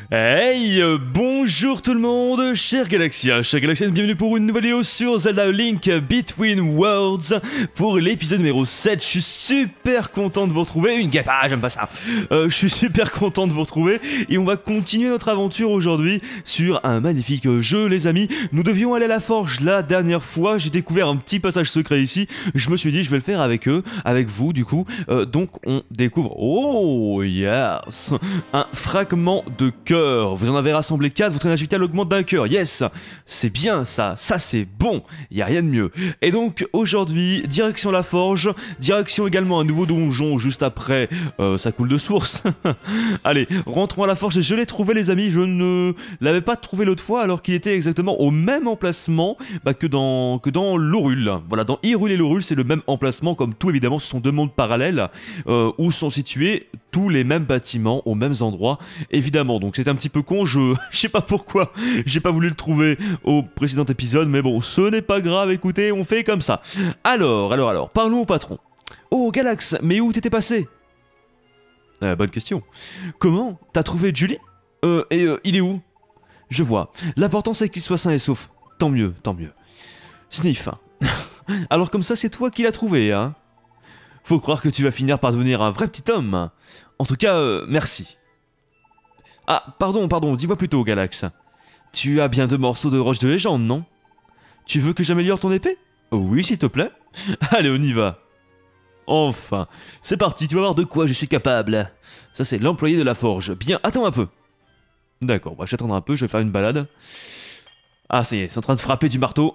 Hey, bonjour tout le monde, chers Galaxiens, bienvenue pour une nouvelle vidéo sur Zelda Link Between Worlds pour l'épisode numéro 7. Je suis super content de vous retrouver, une guêpe, j'aime pas ça. Je suis super content de vous retrouver et on va continuer notre aventure aujourd'hui sur un magnifique jeu, les amis. Nous devions aller à la forge la dernière fois, j'ai découvert un petit passage secret ici, je me suis dit je vais le faire avec eux, avec vous du coup. Donc on découvre, oh yes, un fragment de cœur. Vous en avez rassemblé 4, votre énergie vitale augmente d'un cœur. Yes, c'est bien ça c'est bon, il n'y a rien de mieux. Et donc aujourd'hui, direction la forge, direction également un nouveau donjon juste après, ça coule de source. Allez, rentrons à la forge et je l'ai trouvé les amis, je ne l'avais pas trouvé l'autre fois alors qu'il était exactement au même emplacement que dans l'Hyrule. Voilà, dans Hyrule et l'Hyrule c'est le même emplacement, comme tout évidemment ce sont deux mondes parallèles où sont situés tous les mêmes bâtiments aux mêmes endroits évidemment. Donc c'était un petit peu con, je sais pas pourquoi j'ai pas voulu le trouver au précédent épisode, mais bon, ce n'est pas grave, écoutez, on fait comme ça. Alors, parlons au patron. Oh Galax, mais où t'étais passé? Bonne question. Comment? T'as trouvé Julie? Il est où? Je vois. L'important c'est qu'il soit sain et sauf. Tant mieux, tant mieux. Sniff. Alors comme ça c'est toi qui l'as trouvé, hein? Faut croire que tu vas finir par devenir un vrai petit homme. En tout cas, merci. Ah, pardon, dis-moi plutôt, Galax. Tu as bien 2 morceaux de roche de légende, non? Tu veux que j'améliore ton épée? Oui, s'il te plaît. Allez, on y va. Enfin, c'est parti, tu vas voir de quoi je suis capable. Ça, c'est l'employé de la forge. Bien, attends un peu. D'accord, je vais attendre un peu, je vais faire une balade. Ah, ça y est, c'est en train de frapper du marteau.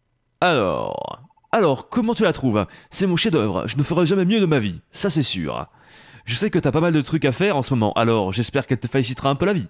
Alors, comment tu la trouves? C'est mon chef-d'œuvre, je ne ferai jamais mieux de ma vie, ça c'est sûr. Je sais que t'as pas mal de trucs à faire en ce moment, alors j'espère qu'elle te facilitera un peu la vie.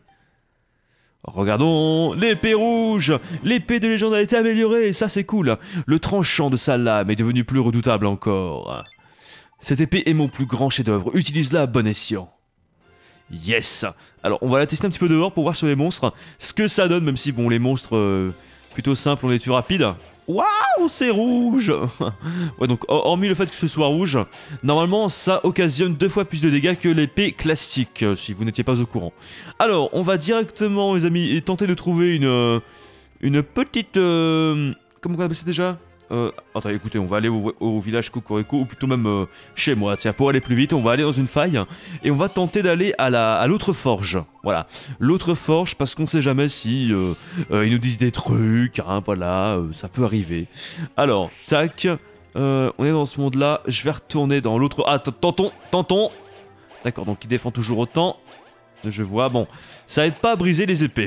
Regardons, l'épée rouge! L'épée de légende a été améliorée, ça c'est cool. Le tranchant de sa lame est devenu plus redoutable encore. Cette épée est mon plus grand chef-d'œuvre, utilise-la à bon escient. Yes! Alors on va la tester un petit peu dehors pour voir sur les monstres ce que ça donne, même si bon les monstres plutôt simples on les tue rapide. Waouh, c'est rouge. Ouais, donc hormis le fait que ce soit rouge, normalement ça occasionne 2 fois plus de dégâts que l'épée classique, si vous n'étiez pas au courant. Alors, on va directement, les amis, tenter de trouver une petite... comment on appelle ça déjà? Attends, écoutez, on va aller au village Cocorico, ou plutôt même chez moi. Tiens, pour aller plus vite, on va aller dans une faille, et on va tenter d'aller à l'autre forge. Voilà, l'autre forge, parce qu'on sait jamais si ils nous disent des trucs, hein, voilà, ça peut arriver. Alors, tac, on est dans ce monde-là, je vais retourner dans l'autre... Ah, Tanton. D'accord, donc il défend toujours autant. Je vois, bon, ça aide pas à briser les épées.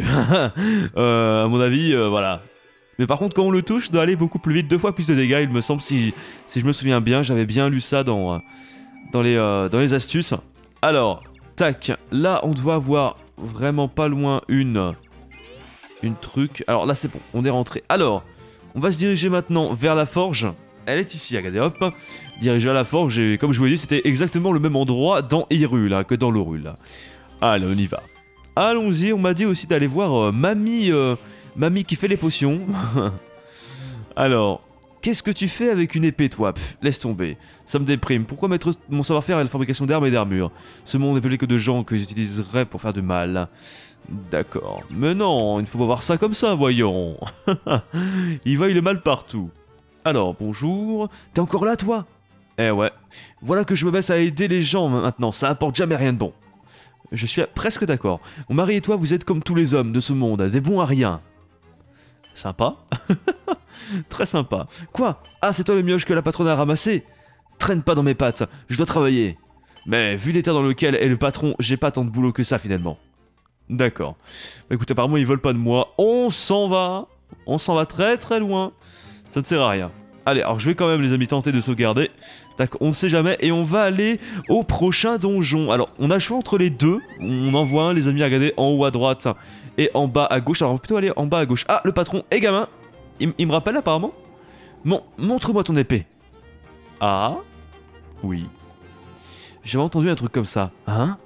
À mon avis, voilà. Mais par contre, quand on le touche, doit aller beaucoup plus vite, 2 fois plus de dégâts, il me semble, si je me souviens bien. J'avais bien lu ça dans les astuces. Alors, tac, là, on doit avoir vraiment pas loin une truc. Alors là, c'est bon, on est rentré. Alors, on va se diriger maintenant vers la forge. Elle est ici, regardez, hop. Diriger à la forge, et comme je vous l'ai dit, c'était exactement le même endroit dans Hyrule que dans l'Hyrule. Allez, on y va. Allons-y, on m'a dit aussi d'aller voir Mamie qui fait les potions. Alors, qu'est-ce que tu fais avec une épée, toi? Laisse tomber. Ça me déprime. Pourquoi mettre mon savoir-faire à la fabrication d'armes et d'armures? Ce monde est peuplé que de gens que j'utiliserais pour faire du mal. D'accord. Mais non, il ne faut pas voir ça comme ça, voyons. Il va le mal partout. Alors, bonjour. T'es encore là, toi? Eh ouais. Voilà que je me baisse à aider les gens maintenant. Ça apporte jamais rien de bon. Je suis presque d'accord. Mon mari et toi, vous êtes comme tous les hommes de ce monde, des bons à rien. Sympa. Très sympa. Quoi? Ah, c'est toi le mioche que la patronne a ramassé? Traîne pas dans mes pattes, je dois travailler. Mais vu l'état dans lequel est le patron, j'ai pas tant de boulot que ça finalement. D'accord. Bah, écoute, apparemment ils veulent pas de moi. On s'en va. On s'en va très très loin. Ça ne sert à rien. Allez, alors je vais quand même les amis tenter de sauvegarder. Tac, on ne sait jamais. Et on va aller au prochain donjon. Alors, on a le choix entre les deux. On en voit un, les amis, regardez, en haut à droite et en bas à gauche. Alors, on va plutôt aller en bas à gauche. Ah, le patron et gamin. Il me rappelle apparemment. Bon, montre-moi ton épée. Ah, oui. J'avais entendu un truc comme ça. Hein?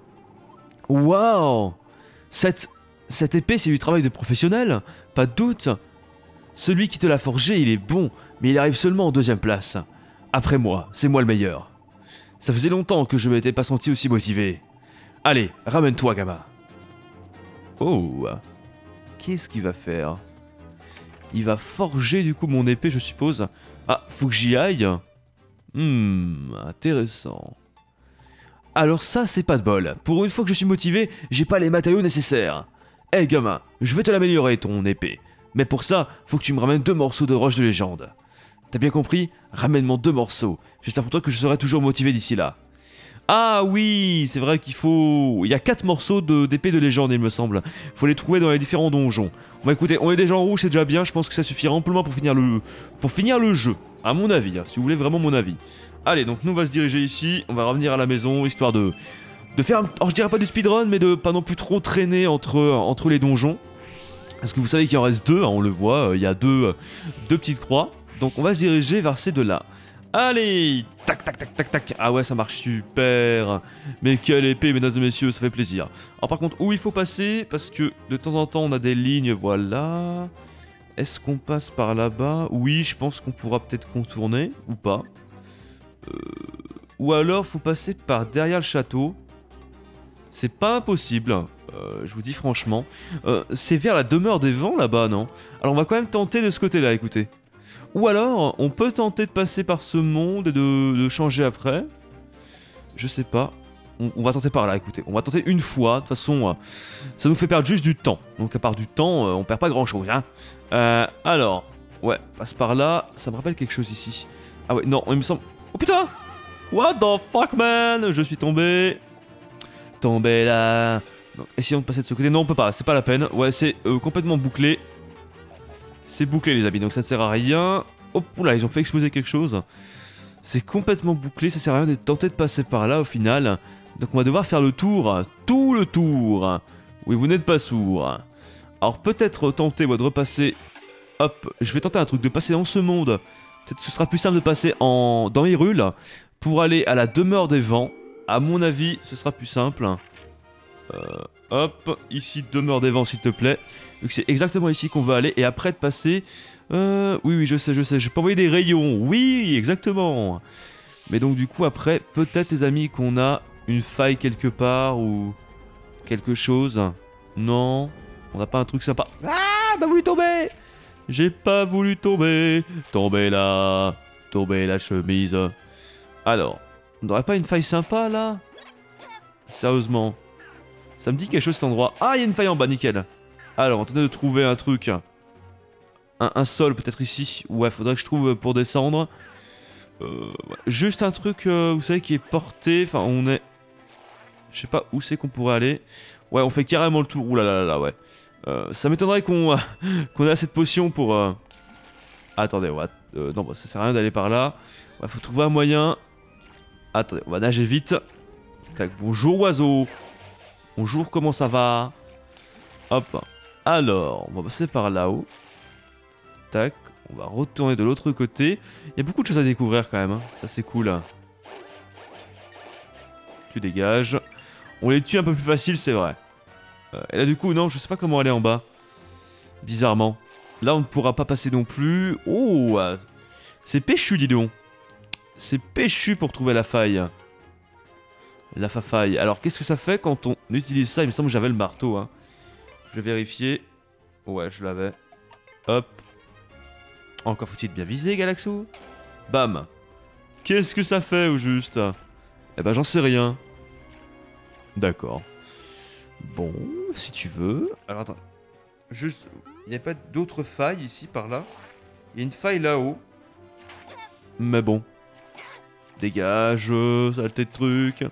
Waouh! Cette épée, c'est du travail de professionnel. Pas de doute. Celui qui te l'a forgé, il est bon. Mais il arrive seulement en 2e place. Après moi, c'est moi le meilleur. Ça faisait longtemps que je m'étais pas senti aussi motivé. Allez, ramène-toi, gamin. Oh. Qu'est-ce qu'il va faire? Il va forger du coup mon épée, je suppose. Ah, faut que j'y aille. Intéressant. Alors ça, c'est pas de bol. Pour une fois que je suis motivé, j'ai pas les matériaux nécessaires. Eh gamin, je vais te l'améliorer ton épée. Mais pour ça, faut que tu me ramènes 2 morceaux de roche de légende. T'as bien compris? Ramène-moi 2 morceaux. J'espère pour toi que je serai toujours motivé d'ici là. Ah oui, c'est vrai qu'il faut... Il y a 4 morceaux d'épée de légende, il me semble. Faut les trouver dans les différents donjons. Bon écoutez, on est déjà en rouge, c'est déjà bien. Je pense que ça suffira amplement pour finir le jeu. À mon avis, hein, si vous voulez vraiment mon avis. Allez, donc nous on va se diriger ici. On va revenir à la maison, histoire de faire... Alors je dirais pas du speedrun, mais de pas non plus trop traîner entre les donjons. Parce que vous savez qu'il en reste 2, hein, on le voit. Il y a deux petites croix. Donc on va se diriger vers ces 2-là. Allez, tac tac tac tac tac. Ah ouais, ça marche super. Mais quelle épée, mesdames et messieurs, ça fait plaisir. Alors par contre, où il faut passer? Parce que de temps en temps, on a des lignes, voilà. Est-ce qu'on passe par là-bas? Oui, je pense qu'on pourra peut-être contourner, ou pas. Ou alors, faut passer par derrière le château. C'est pas impossible, je vous dis franchement. C'est vers la demeure des vents, là-bas, non? Alors on va quand même tenter de ce côté-là, écoutez. Ou alors, on peut tenter de passer par ce monde et de changer après. Je sais pas. On va tenter par là, écoutez. On va tenter une fois. De toute façon, ça nous fait perdre juste du temps. Donc à part du temps, on perd pas grand-chose. Hein. Alors, ouais, passe par là. Ça me rappelle quelque chose ici. Ah ouais, non, il me semble... Oh putain! What the fuck, man? Je suis tombé. Tombé là. Donc, essayons de passer de ce côté. Non, on peut pas, c'est pas la peine. Ouais, c'est complètement bouclé. C'est bouclé les amis, donc ça ne sert à rien. Oh, oula, ils ont fait exploser quelque chose. C'est complètement bouclé, ça sert à rien de tenter de passer par là au final. Donc on va devoir faire le tour, tout le tour. Oui, vous n'êtes pas sourd. Alors peut-être tenter moi de repasser... Hop, je vais tenter un truc, de passer dans ce monde. Peut-être que ce sera plus simple de passer dans Hyrule pour aller à la demeure des vents. À mon avis, ce sera plus simple. Hop, ici, demeure des vents s'il te plaît. Donc c'est exactement ici qu'on va aller. Et après de passer... oui, je sais. Je peux envoyer des rayons. Oui, exactement. Mais donc du coup, après, peut-être les amis qu'on a une faille quelque part ou quelque chose. Non, on n'a pas un truc sympa. Ah, bah voulu tomber. J'ai pas voulu tomber. Tomber là. Tomber la chemise. Alors, on n'aurait pas une faille sympa là? Sérieusement. Ça me dit quelque chose cet endroit. Ah, il y a une faille en bas, nickel. Alors, on va tenter de trouver un truc. Un sol peut-être ici. Ouais, faudrait que je trouve pour descendre. Ouais. Juste un truc, vous savez, qui est porté. Enfin, on est... Je sais pas où c'est qu'on pourrait aller. Ouais, on fait carrément le tour. Ouh là là là, ouais. Ça m'étonnerait qu'on ait assez de potions pour... Attendez, ouais. Non, bah, ça sert à rien d'aller par là. Ouais, faut trouver un moyen. Attendez, on va nager vite. Tac, bonjour oiseau. Bonjour, comment ça va? Hop. Alors, on va passer par là-haut. Tac, on va retourner de l'autre côté. Il y a beaucoup de choses à découvrir quand même. Hein. Ça, c'est cool. Tu dégages. On les tue un peu plus facile, c'est vrai. Et là, du coup, non, je sais pas comment aller en bas. Bizarrement. Là, on ne pourra pas passer non plus. Oh, c'est péchu, dis donc. C'est péchu pour trouver la faille. La faille. Alors, qu'est-ce que ça fait quand on utilise ça? Il me semble que j'avais le marteau. Hein. Je vais vérifier. Ouais, je l'avais. Hop. Encore faut-il bien viser, Galaxo. Bam. Qu'est-ce que ça fait, au juste? Eh ben, j'en sais rien. D'accord. Bon, si tu veux. Alors, attends. Juste... Il n'y a pas d'autres failles ici, par là? Il y a une faille là-haut. Mais bon. Dégage, saleté de truc.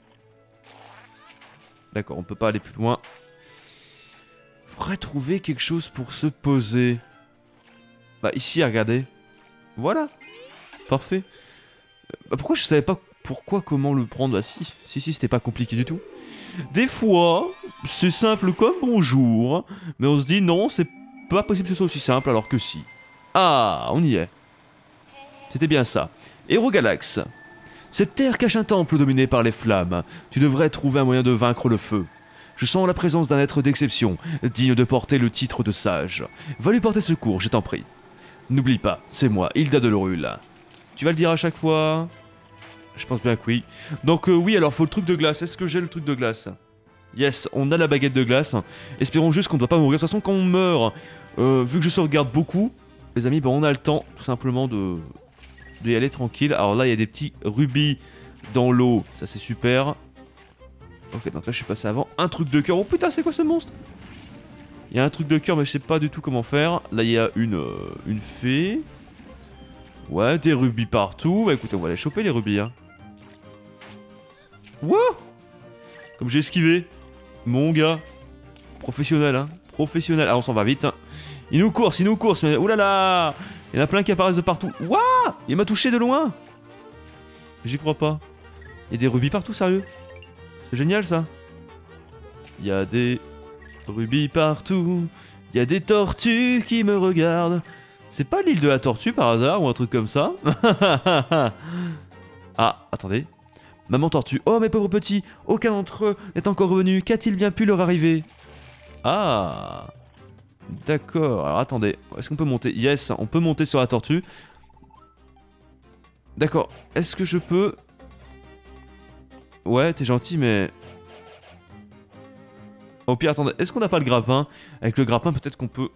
D'accord, on peut pas aller plus loin. Faudrait trouver quelque chose pour se poser. Bah ici, regardez. Voilà. Parfait. Bah, pourquoi je savais pas comment le prendre? Bah si, c'était pas compliqué du tout. Des fois, c'est simple comme bonjour. Mais on se dit non, c'est pas possible que ce soit aussi simple alors que si. Ah, on y est. C'était bien ça. Héros Galax. Cette terre cache un temple dominé par les flammes. Tu devrais trouver un moyen de vaincre le feu. Je sens la présence d'un être d'exception, digne de porter le titre de sage. Va lui porter secours, je t'en prie. N'oublie pas, c'est moi, Hilda de Lorule. Tu vas le dire à chaque fois? Je pense bien que oui. Donc oui, alors faut le truc de glace. Est-ce que j'ai le truc de glace? Yes, on a la baguette de glace. Espérons juste qu'on ne doit pas mourir. De toute façon, quand on meurt, vu que je sauvegarde beaucoup, les amis, on a le temps tout simplement d'y aller tranquille. Alors là, il y a des petits rubis dans l'eau. Ça, c'est super. Ok, donc là, je suis passé avant. Un truc de cœur. Oh putain, c'est quoi ce monstre? Il y a un truc de cœur, mais je sais pas du tout comment faire. Là, il y a une fée. Ouais, des rubis partout. Bah écoutez, on va les choper, les rubis. Hein. Wow! Comme j'ai esquivé. Mon gars. Professionnel, hein. Professionnel. Ah, on s'en va vite. Hein. Il nous course, mais oulala! Il y en a plein qui apparaissent de partout. Waouh! Il m'a touché de loin! J'y crois pas. Il y a des rubis partout, sérieux? C'est génial, ça. Il y a des rubis partout. Il y a des tortues qui me regardent. C'est pas l'île de la tortue par hasard ou un truc comme ça? Ah, attendez. Maman tortue. Oh, mes pauvres petits. Aucun d'entre eux n'est encore revenu. Qu'a-t-il bien pu leur arriver? Ah. D'accord. Alors, attendez. Est-ce qu'on peut monter? Yes, on peut monter sur la tortue. D'accord. Est-ce que je peux... Ouais, t'es gentil, mais... Au pire, attendez. Est-ce qu'on n'a pas le grappin? Avec le grappin, peut-être qu'on peut...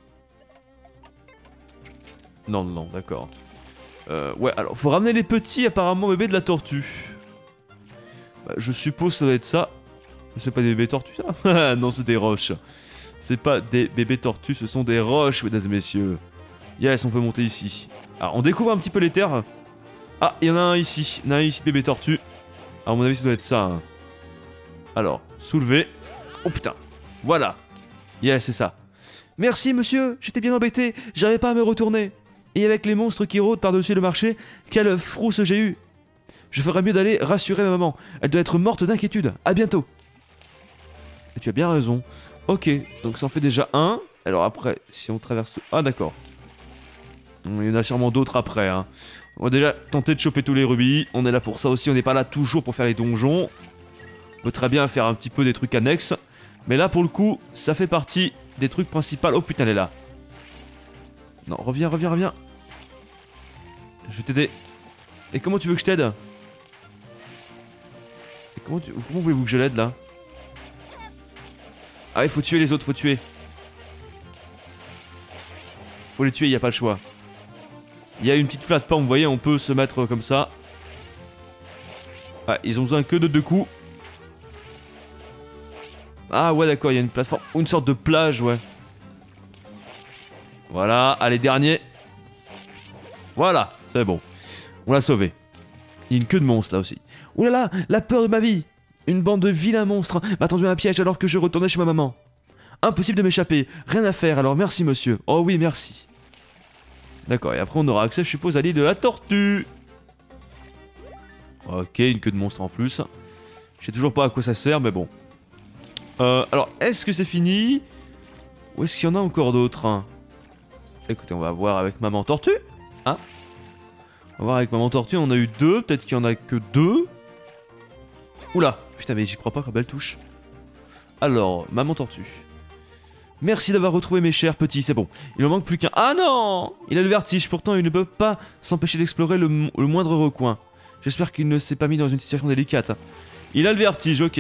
Non, non, d'accord. Ouais, alors, faut ramener les petits, apparemment, bébés de la tortue. Bah, je suppose que ça doit être ça. C'est pas des bébés tortues, ça? Non, c'est des roches. C'est pas des bébés tortues, ce sont des roches, mesdames et messieurs. Yes, on peut monter ici. Alors, on découvre un petit peu les terres. Ah, il y en a un ici. Il y en a un ici, bébé tortue. À mon avis, ça doit être ça. Hein. Alors, soulever. Oh putain. Voilà. Yes, c'est ça. Merci, monsieur. J'étais bien embêté. J'arrivais pas à me retourner. Et avec les monstres qui rôdent par-dessus le marché, quelle frousse j'ai eu. Je ferais mieux d'aller rassurer ma maman. Elle doit être morte d'inquiétude. À bientôt. Et tu as bien raison. Ok, donc ça en fait déjà un. Alors après, si on traverse... Ah d'accord. Il y en a sûrement d'autres après. Hein. On va déjà tenter de choper tous les rubis. On est là pour ça aussi. On n'est pas là toujours pour faire les donjons. On peut très bien faire un petit peu des trucs annexes. Mais là, pour le coup, ça fait partie des trucs principaux. Oh putain, elle est là. Non, reviens, reviens, reviens. Je vais t'aider. Et comment tu veux que je t'aide? Comment voulez-vous que je l'aide là? Ah, il faut tuer les autres, faut tuer. Faut les tuer, il n'y a pas le choix. Il y a une petite plateforme, vous voyez, on peut se mettre comme ça. Ah, ils ont besoin que de 2 coups. Ah ouais, d'accord, il y a une plateforme, une sorte de plage, ouais. Voilà, allez, dernier. Voilà, c'est bon. On l'a sauvé. Il y a une queue de monstre là aussi. Ouh là là, la peur de ma vie. Une bande de vilains monstres m'a tendu un piège alors que je retournais chez ma maman. Impossible de m'échapper, rien à faire, alors merci monsieur. Oh oui, merci. D'accord, et après on aura accès, je suppose, à l'île de la tortue. Ok, une queue de monstre en plus. Je sais toujours pas à quoi ça sert, mais bon. Alors, est-ce que c'est fini? Ou est-ce qu'il y en a encore d'autres hein? Écoutez, on va voir avec maman tortue. Hein? On va voir avec maman tortue, on a eu 2, peut-être qu'il y en a que 2. Oula, putain mais j'y crois pas comme elle touche. Alors, maman tortue. Merci d'avoir retrouvé mes chers petits, c'est bon. Il ne manque plus qu'un... Ah non! Il a le vertige, pourtant il ne peut pas s'empêcher d'explorer le moindre recoin. J'espère qu'il ne s'est pas mis dans une situation délicate. Il a le vertige, ok.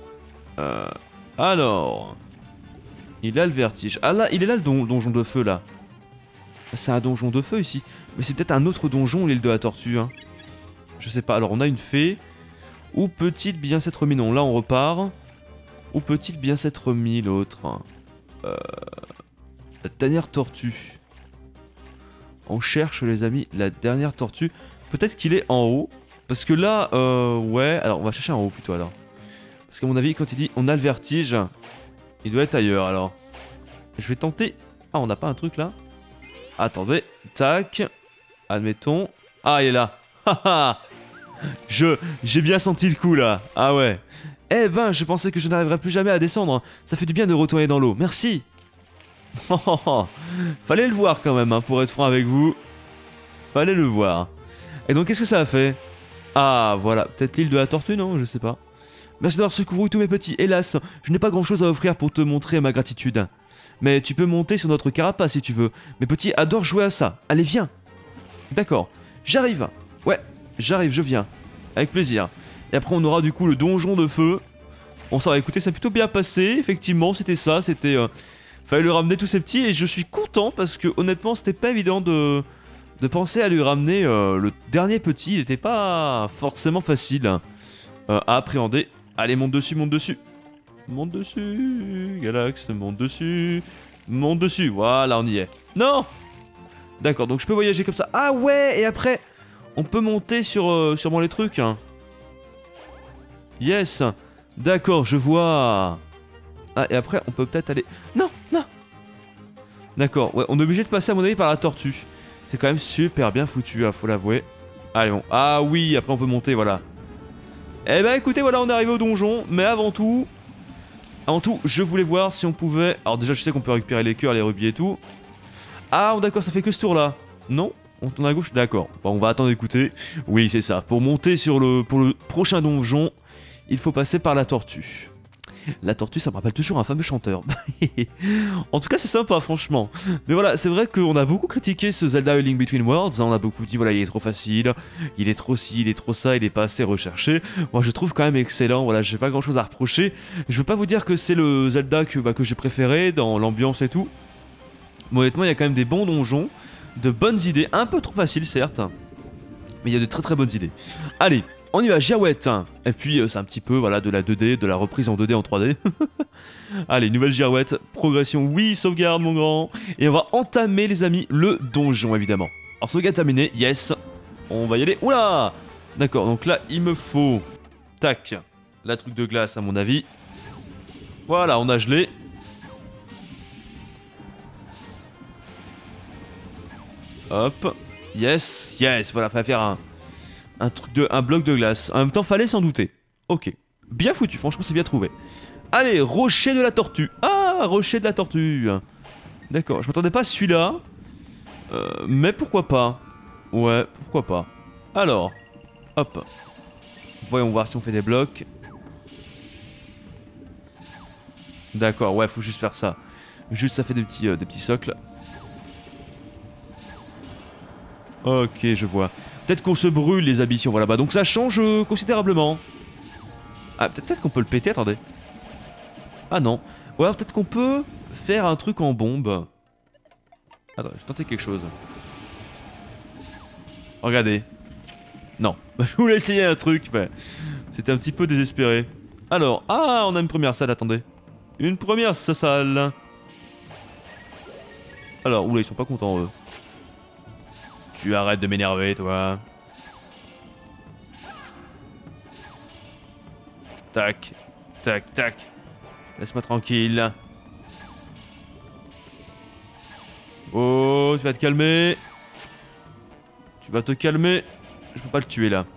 Alors... Il a le vertige. Ah là, il est là le donjon de feu là. C'est un donjon de feu ici. Mais c'est peut-être un autre donjon, l'île de la tortue. Hein. Je sais pas. Alors on a une fée. Où peut-il bien s'être mis? Non, là on repart. Où peut-il bien s'être mis l'autre? La dernière tortue. On cherche les amis la dernière tortue. Peut-être qu'il est en haut. Parce que là, ouais. Alors on va chercher en haut plutôt alors. Parce qu'à mon avis, quand il dit on a le vertige, il doit être ailleurs alors. Je vais tenter. Ah, on n'a pas un truc là? Attendez. Tac. Admettons. Ah, il est là. Haha. J'ai bien senti le coup là. Ah ouais. Eh ben, je pensais que je n'arriverais plus jamais à descendre. Ça fait du bien de retourner dans l'eau. Merci. Fallait le voir quand même, hein, pour être franc avec vous. Fallait le voir. Et donc, qu'est-ce que ça a fait? Ah, voilà. Peut-être l'île de la tortue, non? Je sais pas. Merci d'avoir secouru tous mes petits. Hélas, je n'ai pas grand-chose à offrir pour te montrer ma gratitude. Mais tu peux monter sur notre carapace si tu veux. Mes petits adorent jouer à ça. Allez, viens. D'accord. J'arrive. Ouais, j'arrive, je viens. Avec plaisir. Et après, on aura du coup le donjon de feu. Bon ça va, écoutez, ça a plutôt bien passé, effectivement, c'était ça, c'était... fallait lui ramener tous ces petits, et je suis content, parce que honnêtement, c'était pas évident de penser à lui ramener le dernier petit, il était pas forcément facile à appréhender. Allez, monte dessus, monte dessus. Monte dessus, Galax, monte dessus. Monte dessus, voilà, on y est. Non! D'accord, donc je peux voyager comme ça. Ah ouais, et après, on peut monter sur sûrement les trucs. Hein. Yes! D'accord, je vois. Ah, et après, on peut peut-être aller... Non, non! D'accord, ouais, on est obligé de passer à mon avis par la tortue. C'est quand même super bien foutu, hein, faut l'avouer. Allez, bon. Ah oui, après on peut monter, voilà. Eh ben écoutez, voilà, on est arrivé au donjon, mais avant tout, je voulais voir si on pouvait... Alors déjà, je sais qu'on peut récupérer les cœurs, les rubis et tout. Ah, d'accord, ça fait que ce tour-là. Non? On tourne à gauche? D'accord. Bon, on va attendre d'écouter. Oui, c'est ça. Pour monter pour le prochain donjon, il faut passer par la tortue. La tortue, ça me rappelle toujours un fameux chanteur. En tout cas, c'est sympa, franchement. Mais voilà, c'est vrai qu'on a beaucoup critiqué ce Zelda A Link Between Worlds. On a beaucoup dit, voilà, il est trop facile, il est trop ci, il est trop ça, il est pas assez recherché. Moi, je trouve quand même excellent. Voilà, j'ai pas grand chose à reprocher. Je veux pas vous dire que c'est le Zelda que j'ai préféré dans l'ambiance et tout. Mais honnêtement, il y a quand même des bons donjons, de bonnes idées. Un peu trop facile, certes. Mais il y a de très très bonnes idées. Allez, on y va, girouette. Et puis c'est un petit peu voilà, de la 2D, de la reprise en 2D en 3D. Allez, nouvelle girouette, progression, oui, sauvegarde mon grand. Et on va entamer les amis le donjon évidemment. Alors sauvegarde terminée, yes. On va y aller, oula. D'accord, donc là il me faut, tac, la truc de glace à mon avis. Voilà, on a gelé. Hop, yes, yes, voilà, fallait faire un bloc de glace. En même temps, fallait s'en douter. Ok. Bien foutu, franchement, c'est bien trouvé. Allez, rocher de la tortue. Ah, rocher de la tortue. D'accord, je m'attendais pas à celui-là. Mais pourquoi pas? Ouais, pourquoi pas. Alors, hop. Voyons voir si on fait des blocs. D'accord, ouais, faut juste faire ça. Juste, ça fait des petits socles. Ok, je vois. Peut-être qu'on se brûle les habits si on va là-bas. Donc ça change considérablement. Ah, peut-être qu'on peut le péter, attendez. Ah non. Ou alors peut-être qu'on peut faire un truc en bombe. Attends, je vais tenter quelque chose. Regardez. Non. Je voulais essayer un truc, mais c'était un petit peu désespéré. Alors, ah, on a une première salle, attendez. Une première salle. Alors, oula, ils sont pas contents, eux. Tu arrêtes de m'énerver, toi. Tac, tac, tac. Laisse-moi tranquille. Oh, tu vas te calmer. Tu vas te calmer. Je peux pas le tuer, là.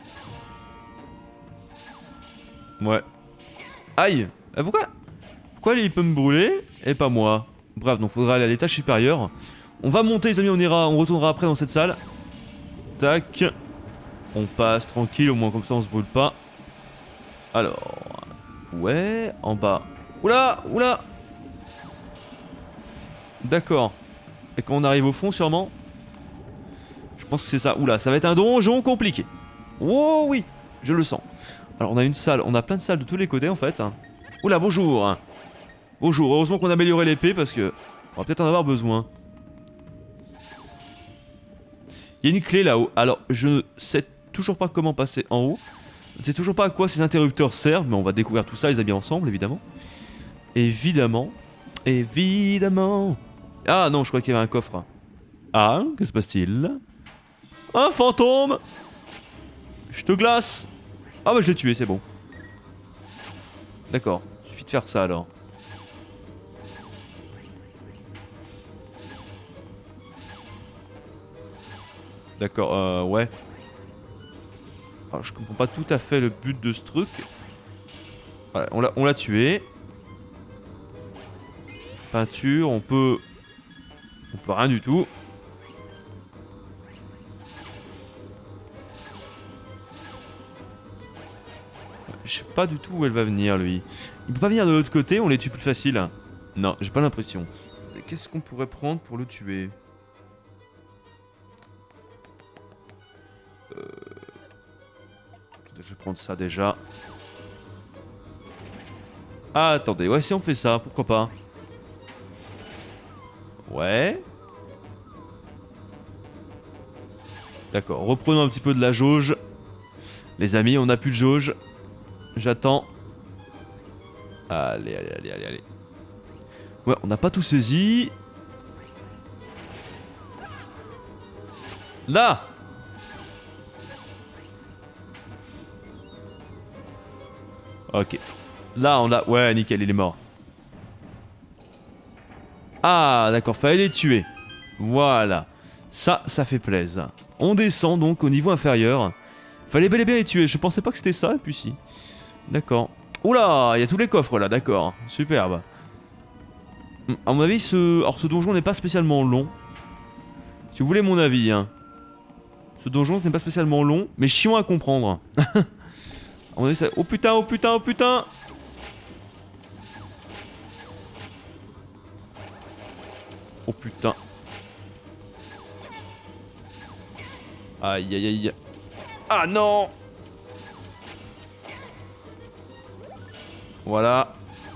Ouais. Aïe. Pourquoi lui, il peut me brûler et pas moi? Bref, donc faudra aller à l'étage supérieur. On va monter les amis, on retournera après dans cette salle. Tac. On passe tranquille, au moins comme ça on se brûle pas. Alors... Ouais, en bas. Oula, oula. D'accord. Et quand on arrive au fond sûrement. Je pense que c'est ça. Oula, ça va être un donjon compliqué. Oh oui, je le sens. Alors on a une salle, on a plein de salles de tous les côtés en fait. Oula, bonjour. Bonjour, heureusement qu'on a amélioré l'épée parce que... On va peut-être en avoir besoin. Il y a une clé là-haut. Alors, je sais toujours pas comment passer en haut. Je sais toujours pas à quoi ces interrupteurs servent, mais on va découvrir tout ça, les amis, ensemble, évidemment. Évidemment. Évidemment. Ah non, je crois qu'il y avait un coffre. Ah, que se passe-t-il? Un fantôme! Je te glace! Ah bah je l'ai tué, c'est bon. D'accord, suffit de faire ça alors. D'accord, ouais. Alors, je comprends pas tout à fait le but de ce truc. Voilà, on l'a tué. Peinture, on peut rien du tout. Je sais pas du tout où elle va venir, lui. Il peut pas venir de l'autre côté, on les tue plus facile. Non, j'ai pas l'impression. Qu'est-ce qu'on pourrait prendre pour le tuer? Je vais prendre ça déjà. Ah, attendez, ouais, si on fait ça, pourquoi pas. Ouais. D'accord, reprenons un petit peu de la jauge. Les amis, on n'a plus de jauge. J'attends. Allez, allez, allez, allez, allez. Ouais, on n'a pas tout saisi. Là! Ok. Là, on a... Ouais, nickel, il est mort. Ah, d'accord, fallait les tuer. Voilà. Ça fait plaisir. On descend donc au niveau inférieur. Fallait bel et bien les tuer. Je pensais pas que c'était ça, et puis si. D'accord. Oula, il y a tous les coffres là, d'accord. Superbe. À mon avis, alors, ce donjon n'est pas spécialement long. Si vous voulez mon avis, hein. Ce donjon, ce n'est pas spécialement long, mais chiant à comprendre. On essaie... Oh putain, oh putain, oh putain! Oh putain. Aïe aïe aïe. Ah non! Voilà.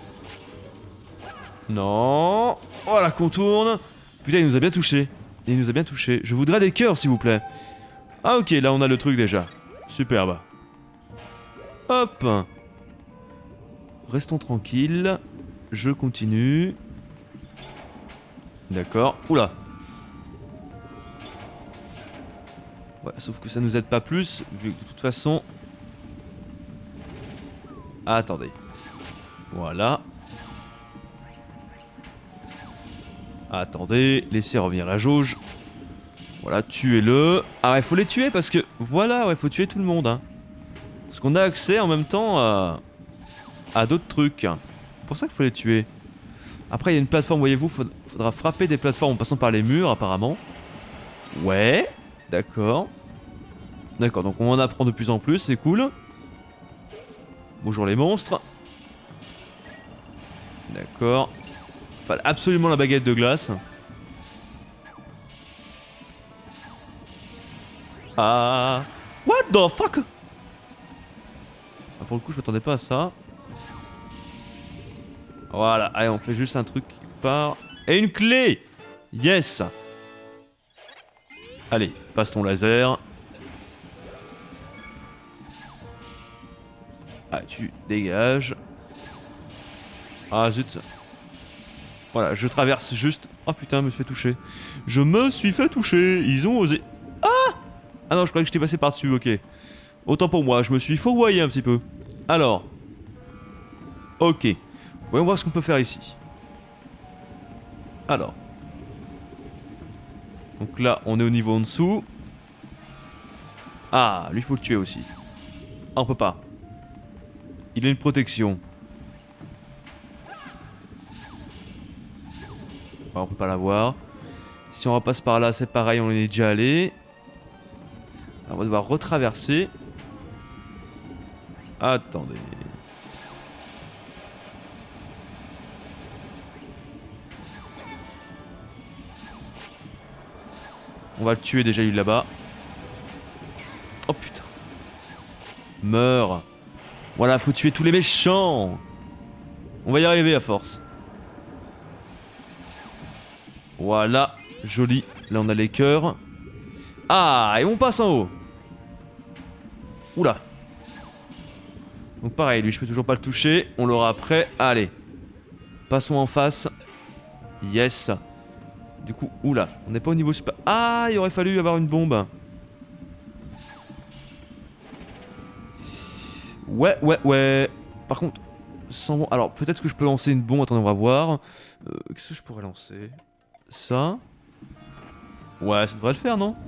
Non. Oh la contourne. Putain, il nous a bien touché. Il nous a bien touché. Je voudrais des cœurs, s'il vous plaît. Ah ok, là on a le truc déjà. Superbe. Hop. Restons tranquilles. Je continue. D'accord. Oula. Ouais, sauf que ça nous aide pas plus, vu que de toute façon... Ah, attendez. Voilà. Attendez, laissez revenir la jauge. Voilà, tuez-le. Ah ouais, faut les tuer parce que... Voilà, ouais, faut tuer tout le monde. Hein. Parce qu'on a accès en même temps à d'autres trucs. C'est pour ça qu'il faut les tuer. Après, il y a une plateforme, voyez-vous, faudra frapper des plateformes en passant par les murs, apparemment. Ouais, d'accord. D'accord, donc on en apprend de plus en plus, c'est cool. Bonjour les monstres. D'accord. Fallait absolument la baguette de glace. Ah. What the fuck? Ah, pour le coup, je m'attendais pas à ça. Voilà, allez, on fait juste un truc qui part. Et une clé! Yes! Allez, passe ton laser. Ah, tu dégages. Ah, zut. Voilà, je traverse juste... Oh putain, je me suis fait toucher. Je me suis fait toucher. Ils ont osé... Ah! Ah non, je croyais que j'étais passé par-dessus, ok. Autant pour moi, je me suis fourvoyé un petit peu. Alors. Ok. Voyons voir ce qu'on peut faire ici. Alors. Donc là, on est au niveau en dessous. Ah, lui, faut le tuer aussi. Ah, on peut pas. Il a une protection. Ah, on peut pas l'avoir. Si on repasse par là, c'est pareil, on y est déjà allé. Alors, on va devoir retraverser. Attendez. On va le tuer déjà, lui, là-bas. Oh putain. Meurs. Voilà, faut tuer tous les méchants. On va y arriver à force. Voilà, joli. Là, on a les cœurs. Ah, et on passe en haut. Oula. Donc pareil, lui, je peux toujours pas le toucher. On l'aura après. Allez. Passons en face. Yes. Du coup, oula, on n'est pas au niveau super... Ah, il aurait fallu avoir une bombe. Ouais, ouais, ouais. Par contre, sans bon... Alors, peut-être que je peux lancer une bombe. Attendez, on va voir. Qu'est-ce que je pourrais lancer? Ça. Ouais, ça devrait le faire, non?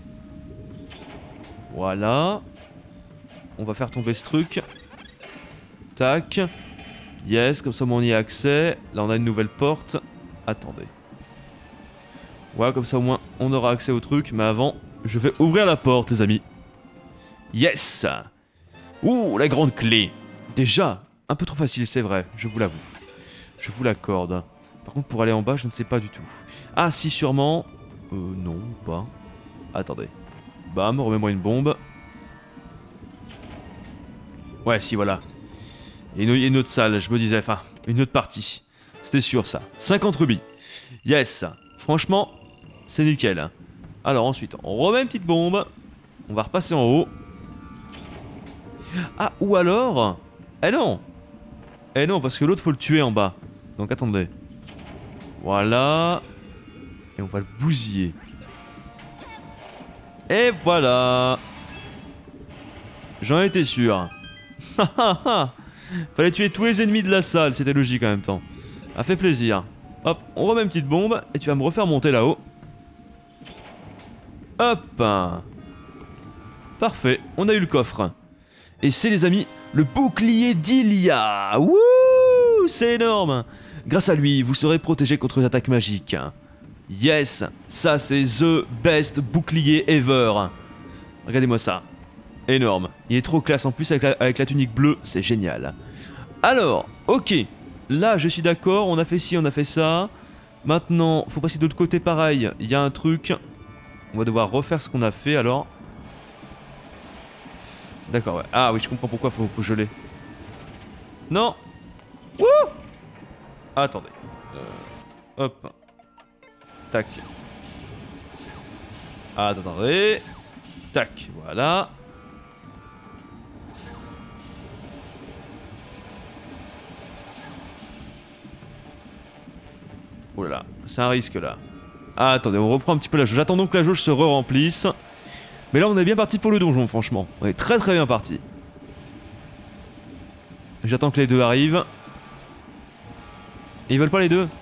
Voilà. On va faire tomber ce truc. Tac. Yes, comme ça, on y a accès. Là, on a une nouvelle porte. Attendez. Voilà, comme ça, au moins, on aura accès au truc. Mais avant, je vais ouvrir la porte, les amis. Yes! Ouh, la grande clé. Déjà, un peu trop facile, c'est vrai, je vous l'avoue. Je vous l'accorde. Par contre, pour aller en bas, je ne sais pas du tout. Ah, si, sûrement. Non, ou pas. Attendez. Bam, remets-moi une bombe. Ouais, si, voilà. Il y a une autre salle, je me disais, enfin, une autre partie. C'était sûr ça. 50 rubis. Yes. Franchement, c'est nickel. Alors ensuite, on remet une petite bombe. On va repasser en haut. Ah, ou alors... Eh non. Eh non, parce que l'autre faut le tuer en bas. Donc attendez. Voilà. Et on va le bousiller. Et voilà. J'en étais sûr. Fallait tuer tous les ennemis de la salle, c'était logique en même temps. Ça fait plaisir. Hop, on remet une petite bombe et tu vas me refaire monter là-haut. Hop. Parfait, on a eu le coffre. Et c'est les amis, le bouclier d'Ilia. Wouh, c'est énorme. Grâce à lui, vous serez protégé contre les attaques magiques. Yes, ça c'est the best bouclier ever. Regardez-moi ça. Énorme. Il est trop classe en plus avec la tunique bleue, c'est génial. Alors, ok. Là, je suis d'accord, on a fait ci, on a fait ça. Maintenant, faut passer de l'autre côté pareil. Il y a un truc. On va devoir refaire ce qu'on a fait alors. D'accord, ouais. Ah oui, je comprends pourquoi faut geler. Non. Wouh. Attendez. Hop. Tac. Attendez. Tac, voilà. Oh là là, c'est un risque là. Ah, attendez, on reprend un petit peu la jauge. J'attends donc que la jauge se re-remplisse. Mais là, on est bien parti pour le donjon, franchement. On est très très bien parti. J'attends que les deux arrivent. Et ils veulent pas les deux?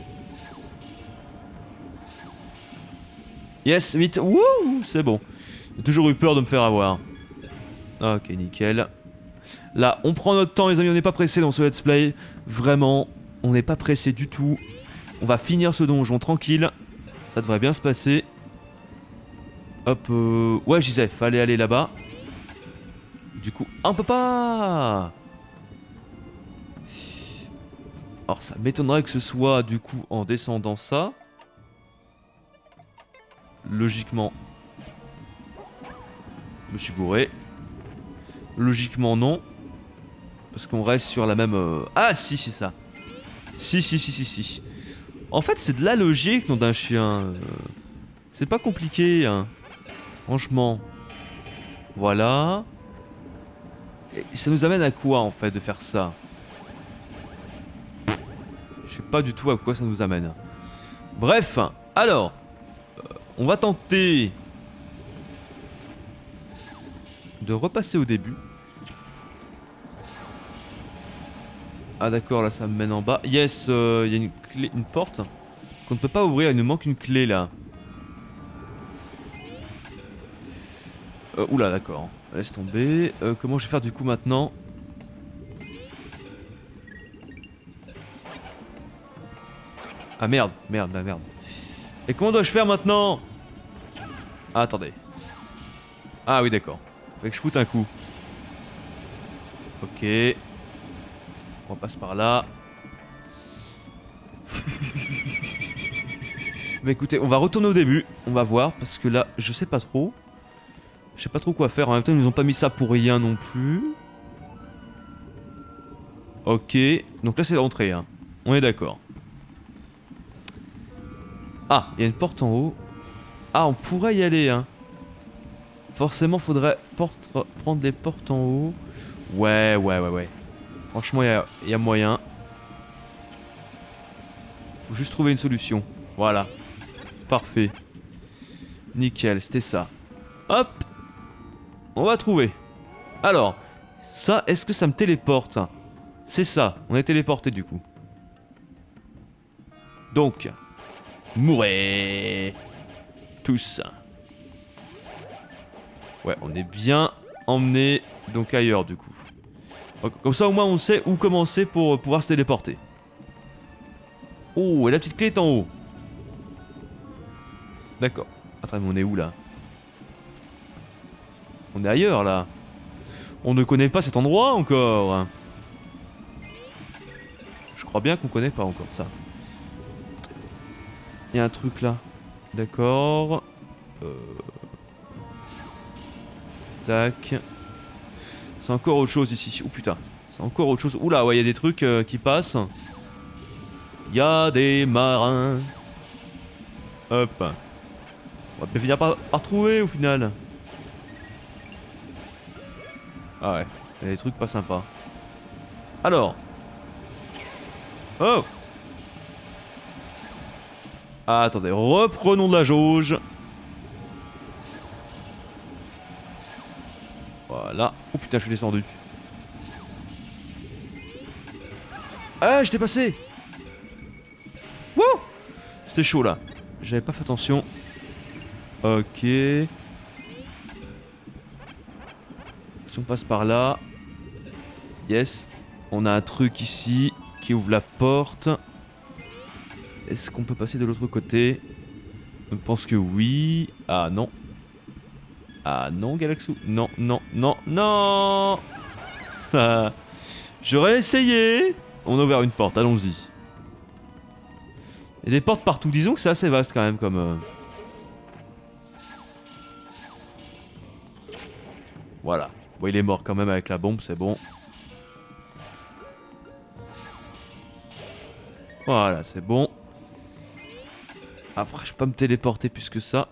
Yes, vite. Wouh, c'est bon. J'ai toujours eu peur de me faire avoir. Ok, nickel. Là, on prend notre temps, les amis. On n'est pas pressé dans ce let's play. Vraiment, on n'est pas pressé du tout. On va finir ce donjon tranquille. Ça devrait bien se passer. Hop, ouais, je disais, fallait aller là-bas. Du coup, on peut pas. Alors, ça m'étonnerait que ce soit, du coup, en descendant ça. Logiquement. Je me suis gouré. Logiquement, non. Parce qu'on reste sur la même... Ah, si, c'est ça. Si. En fait, c'est de la logique, nom d'un chien. C'est pas compliqué, hein. Franchement. Voilà. Et ça nous amène à quoi, en fait, de faire ça? Je sais pas du tout à quoi ça nous amène. Bref, alors. On va tenter de repasser au début. Ah d'accord, là ça me mène en bas. Yes, il y a une clé, une porte qu'on ne peut pas ouvrir, il nous manque une clé là. Oula, d'accord, laisse tomber. Comment je vais faire du coup maintenant? Ah merde. Et comment dois-je faire maintenant? Ah, attendez. Ah oui, d'accord. Fait que je foute un coup. Ok. On passe par là. Bah écoutez, on va retourner au début. On va voir, parce que là, je sais pas trop. Je sais pas trop quoi faire. En même temps, ils nous ont pas mis ça pour rien non plus. Ok. Donc là, c'est l'entrée, hein. On est d'accord. Ah, il y a une porte en haut. Ah, on pourrait y aller, hein. Forcément, faudrait prendre les portes en haut. Ouais. Franchement, il y a moyen. Faut juste trouver une solution. Voilà. Parfait. Nickel, c'était ça. Hop. On va trouver. Alors, ça, est-ce que ça me téléporte? C'est ça, on est téléporté du coup. Donc, mourez tous. Ouais, on est bien emmené donc ailleurs du coup. Comme ça au moins on sait où commencer pour pouvoir se téléporter. Oh, et la petite clé est en haut. D'accord. Attends, mais on est où là? On est ailleurs là. On ne connaît pas cet endroit encore. Je crois bien qu'on connaît pas encore ça. Il y a un truc là. D'accord. Tac. C'est encore autre chose ici. Oh putain. C'est C'est encore autre chose. Oula, ouais, il y a des trucs qui passent. Il y a des marins. Hop. On va finir par retrouver au final. Ah ouais, il y a des trucs pas sympas. Alors. Oh. Ah, attendez, reprenons de la jauge. Voilà. Oh putain, je suis descendu. Ah, j'étais passé. Wouh. C'était chaud là. J'avais pas fait attention. Ok. Si on passe par là. Yes. On a un truc ici qui ouvre la porte. Est-ce qu'on peut passer de l'autre côté? Je pense que oui. Ah non. Ah non, Galaxou. Non, non, non, non. Ah. J'aurais essayé. On a ouvert une porte, allons-y. Il y a des portes partout. Disons que c'est assez vaste quand même comme... Voilà. Bon, il est mort quand même avec la bombe, c'est bon. Voilà, c'est bon. Après, je peux pas me téléporter plus que ça.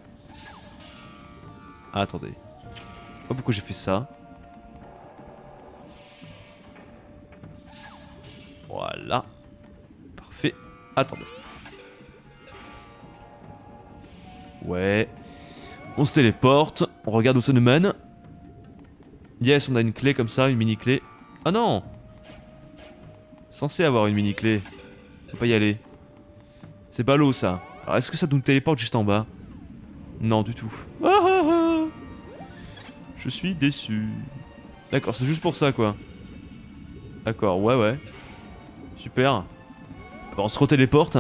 Ah, attendez. Oh, pourquoi j'ai fait ça? Voilà. Parfait. Attendez. Ouais. On se téléporte. On regarde où ça nous mène. Yes, on a une clé comme ça, une mini clé. Ah non! Censé avoir une mini clé. Faut pas y aller. C'est ballot ça. Alors est-ce que ça nous téléporte juste en bas? Non du tout. Ah, ah, ah. Je suis déçu. D'accord, c'est juste pour ça quoi. D'accord, ouais ouais. Super. Bon, on se retéléporte.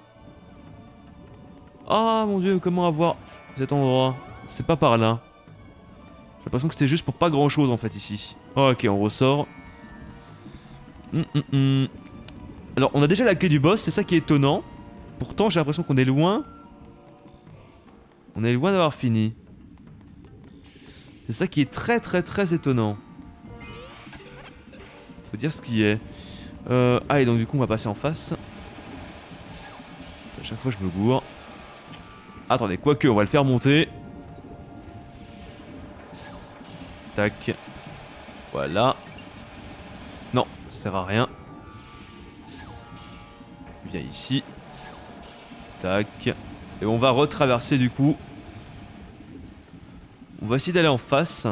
Ah mon dieu, comment avoir cet endroit? C'est pas par là. J'ai l'impression que c'était juste pour pas grand chose en fait ici. Oh, ok, on ressort. Alors, on a déjà la clé du boss, c'est ça qui est étonnant. Pourtant, j'ai l'impression qu'on est loin. On est loin d'avoir fini. C'est ça qui est très très très étonnant. Faut dire ce qui est. Ah, et donc du coup, on va passer en face. À chaque fois, je me gourre. Attendez, quoique, on va le faire monter. Tac. Voilà. Non, ça sert à rien. Viens ici. Tac. Et on va retraverser du coup. On va essayer d'aller en face.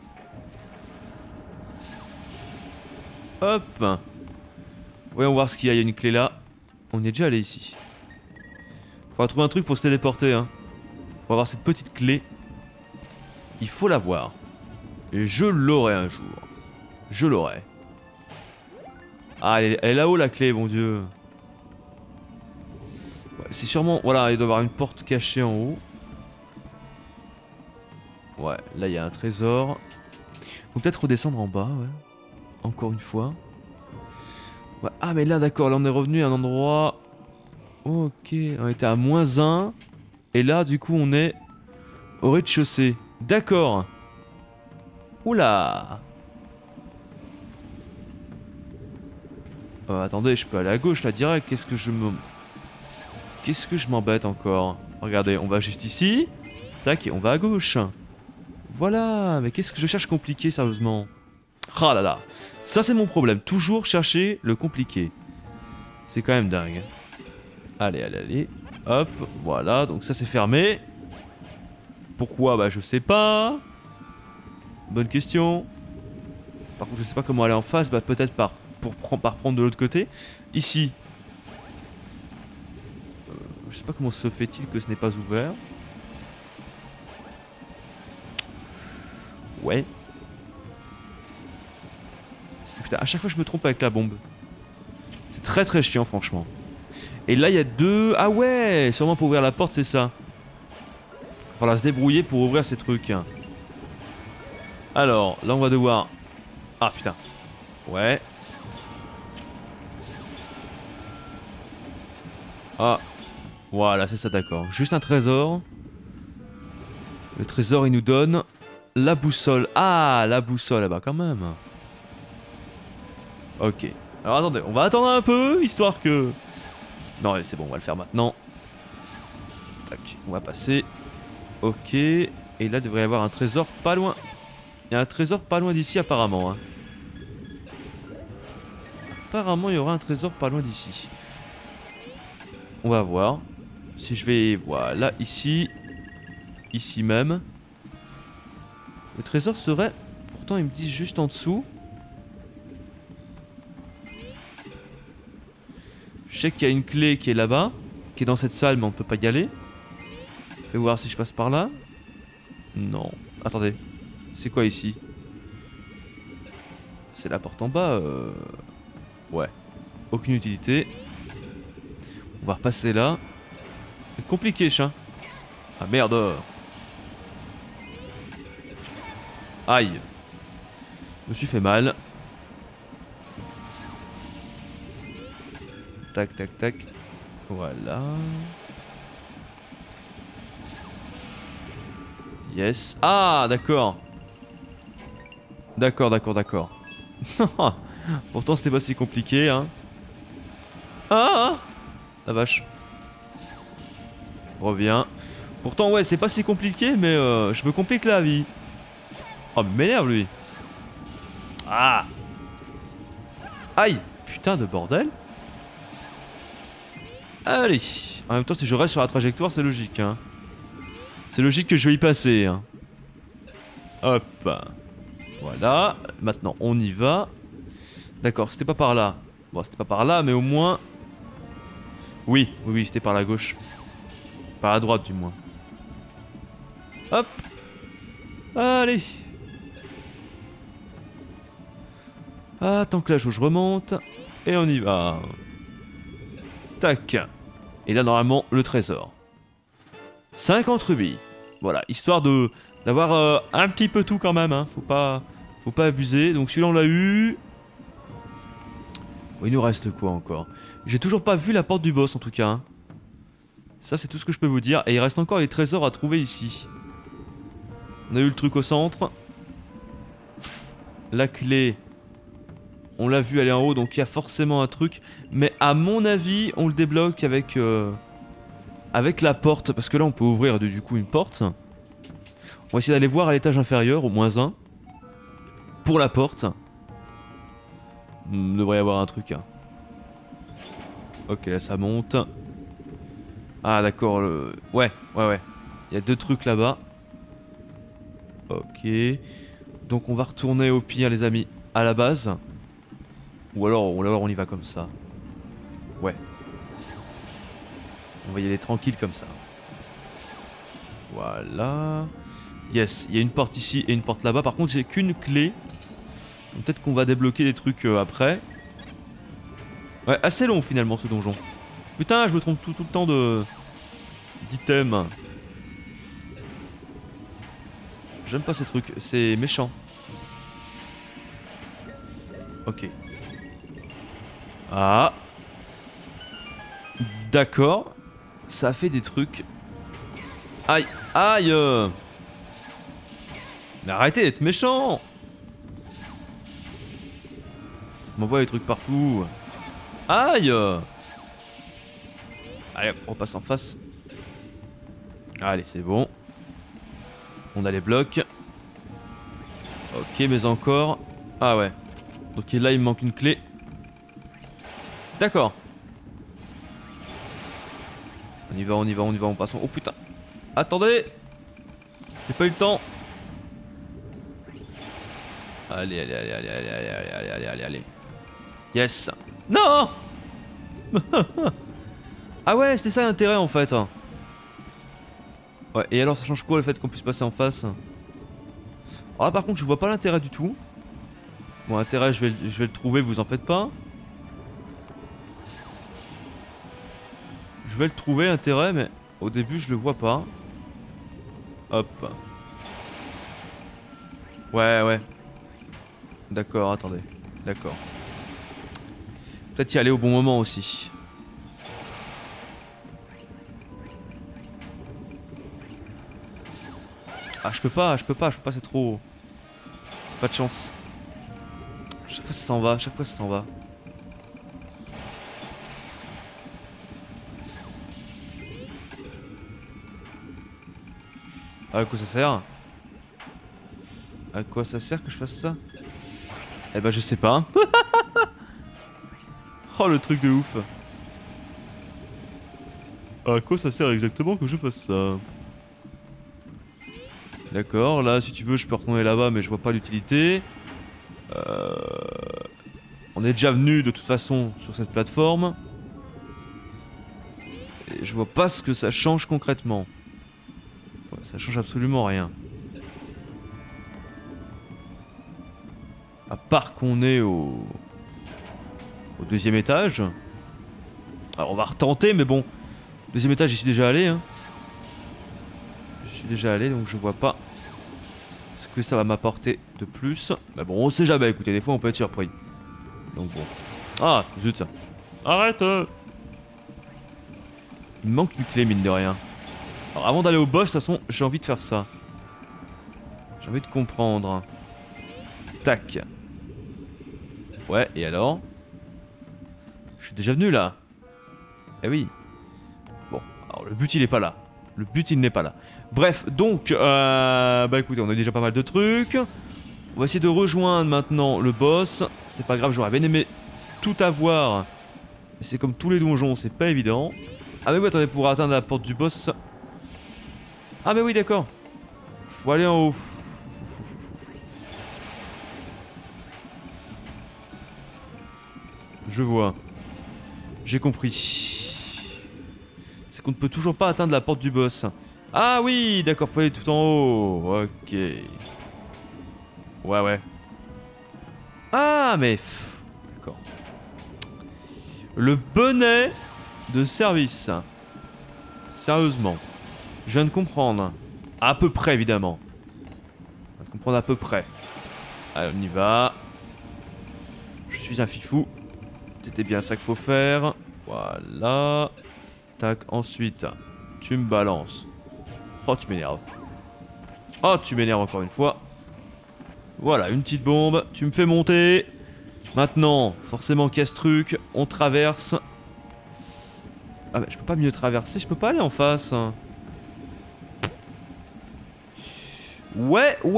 Hop. Voyons voir ce qu'il y a. Il y a une clé là. On y est déjà allé ici. Faudra trouver un truc pour se téléporter. Hein. Faut avoir cette petite clé. Il faut l'avoir. Et je l'aurai un jour. Je l'aurai. Ah, elle est là-haut la clé, mon dieu. Ouais, c'est sûrement... Voilà, il doit y avoir une porte cachée en haut. Ouais, là il y a un trésor. Faut peut-être redescendre en bas, ouais. Encore une fois. Ouais. Ah, mais là, d'accord, là on est revenu à un endroit... Ok, on était à -1. Et là, du coup, on est au rez-de-chaussée. D'accord. Oula. Attendez, je peux aller à gauche là direct. Qu'est-ce que je m'embête encore? Regardez, on va juste ici. Tac, et on va à gauche. Voilà, mais qu'est-ce que je cherche compliqué, sérieusement? Ah là là. Ça, c'est mon problème. Toujours chercher le compliqué. C'est quand même dingue. Allez, allez, allez. Hop, voilà. Donc ça, c'est fermé. Pourquoi? Bah, je sais pas. Bonne question. Par contre, je sais pas comment aller en face. Bah, peut-être par prendre de l'autre côté. Ici. Je sais pas comment se fait-il que ce n'est pas ouvert. Ouais. Putain, à chaque fois je me trompe avec la bombe. C'est très très chiant franchement. Et là il y a deux... Ah ouais, sûrement pour ouvrir la porte c'est ça. Voilà, se débrouiller pour ouvrir ces trucs. Alors, là on va devoir... Ah putain. Ouais. Ah. Voilà, c'est ça, d'accord. Juste un trésor. Le trésor il nous donne... La boussole. Ah, la boussole, ah bah quand même. Ok. Alors attendez, on va attendre un peu, histoire que... Non, allez, c'est bon, on va le faire maintenant. Tac, on va passer. Ok. Et là, il devrait y avoir un trésor pas loin. Il y a un trésor pas loin d'ici, apparemment. Hein. Apparemment, il y aura un trésor pas loin d'ici. On va voir. Si je vais... Voilà, ici. Ici même. Le trésor serait... Pourtant, ils me disent juste en dessous. Je sais qu'il y a une clé qui est là-bas. Qui est dans cette salle, mais on ne peut pas y aller. Fais voir si je passe par là. Non. Attendez. C'est quoi ici? C'est la porte en bas. Ouais. Aucune utilité. On va repasser là. C'est compliqué, chat. Ah merde. Aïe. Je me suis fait mal. Tac, tac, tac. Voilà. Yes. Ah, d'accord. D'accord, d'accord, d'accord. Pourtant, c'était pas si compliqué, hein. Ah, la vache. Reviens. Pourtant, ouais, c'est pas si compliqué, mais je me complique la vie. Oh, mais m'énerve, lui. Ah. Aïe. Putain de bordel. Allez. En même temps, si je reste sur la trajectoire, c'est logique, hein. C'est logique que je vais y passer, hein. Hop. Voilà. Maintenant, on y va. D'accord, c'était pas par là. Bon, c'était pas par là, mais au moins... Oui, oui, oui, c'était par la gauche. Par la droite, du moins. Hop. Allez. Attends que la jauge remonte. Et on y va. Tac. Et là, normalement, le trésor. 50 rubis. Voilà, histoire de d'avoir un petit peu tout quand même. Hein. Faut pas abuser. Donc celui-là, on l'a eu. Bon, il nous reste quoi encore? J'ai toujours pas vu la porte du boss, en tout cas. Hein. Ça, c'est tout ce que je peux vous dire. Et il reste encore des trésors à trouver ici. On a eu le truc au centre. La clé... On l'a vu, elle est en haut, donc il y a forcément un truc. Mais à mon avis, on le débloque avec avec la porte. Parce que là, on peut ouvrir du coup une porte. On va essayer d'aller voir à l'étage inférieur, au moins un. Pour la porte. Il devrait y avoir un truc. Hein. Ok, là, ça monte. Ah, d'accord. Ouais, ouais, ouais. Il y a deux trucs là-bas. Ok. Donc, on va retourner au pire, les amis, à la base. Ou alors on y va comme ça. Ouais. On va y aller tranquille comme ça. Voilà. Yes, il y a une porte ici et une porte là-bas. Par contre, j'ai qu'une clé. Peut-être qu'on va débloquer des trucs après. Ouais, assez long finalement ce donjon. Putain, je me trompe tout le temps d'items. J'aime pas ces trucs, c'est méchant. Ok. Ah. D'accord. Ça fait des trucs. Aïe. Aïe. Mais arrêtez d'être méchant. On m'envoie des trucs partout. Aïe. Allez, on repasse en face. Allez, c'est bon. On a les blocs. Ok, mais encore. Ah ouais. Donc là, il me manque une clé. D'accord. On y va, on y va, on y va, on passe. Oh putain. Attendez. J'ai pas eu le temps. Allez, allez, allez, allez, allez, allez, allez, allez, allez, allez. Yes. Non. Ah ouais, c'était ça l'intérêt en fait. Ouais, et alors ça change quoi le fait qu'on puisse passer en face? Alors là par contre je vois pas l'intérêt du tout. Bon, l'intérêt je vais le trouver, vous en faites pas. Je vais le trouver, intérêt, mais au début je le vois pas. Hop. Ouais, ouais. D'accord, attendez. D'accord. Peut-être y aller au bon moment aussi. Ah, je peux pas, c'est trop... Pas de chance. ça s'en va, à chaque fois ça s'en va. À quoi ça sert? À quoi ça sert que je fasse ça? Eh ben je sais pas. Oh le truc de ouf. À quoi ça sert exactement que je fasse ça? D'accord, là si tu veux je peux retourner là-bas mais je vois pas l'utilité. On est déjà venu de toute façon sur cette plateforme. Et je vois pas ce que ça change concrètement. Ouais, ça change absolument rien. À part qu'on est au deuxième étage. Alors on va retenter mais bon. Deuxième étage j'y suis déjà allé hein. J'y suis déjà allé donc je vois pas ce que ça va m'apporter de plus. Mais bon on sait jamais, écoutez, des fois on peut être surpris. Donc bon. Ah zut. Arrête. Il me manque une clé mine de rien. Alors avant d'aller au boss, de toute façon j'ai envie de faire ça. J'ai envie de comprendre. Tac. Ouais et alors? Je suis déjà venu là. Eh oui. Bon, alors le but il est pas là. Le but il n'est pas là. Bref, donc, bah écoutez, on a déjà pas mal de trucs. On va essayer de rejoindre maintenant le boss. C'est pas grave, j'aurais bien aimé tout avoir. Mais c'est comme tous les donjons, c'est pas évident. Ah mais oui, attendez, pour atteindre la porte du boss... Ah mais oui, d'accord. Faut aller en haut. Je vois. J'ai compris. C'est qu'on ne peut toujours pas atteindre la porte du boss. Ah oui, d'accord, faut aller tout en haut. Ok. Ouais. Ah mais... D'accord. Le bonnet de service. Sérieusement. Je viens de comprendre. À peu près, évidemment. Je viens de comprendre à peu près. Allez, on y va. Je suis un fifou. C'était bien ça qu'il faut faire. Voilà. Tac, ensuite, tu me balances. Oh, tu m'énerves. Oh, tu m'énerves encore une fois. Voilà, une petite bombe. Tu me fais monter. Maintenant, forcément, qu'est-ce truc? On traverse. Ah, mais je peux pas mieux traverser. Je peux pas aller en face. Ouais.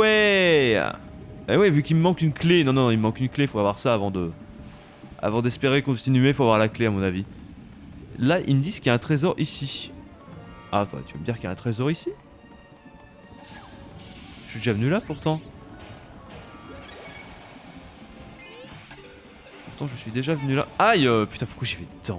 Eh ouais, vu qu'il me manque une clé. Non, il me manque une clé. Faut avoir ça avant de... Avant d'espérer continuer, faut avoir la clé à mon avis. Là, ils me disent qu'il y a un trésor ici. Ah, attends, tu veux me dire qu'il y a un trésor ici? Je suis déjà venu là pourtant. Pourtant, je suis déjà venu là. Aïe, putain, pourquoi j'ai fait tant?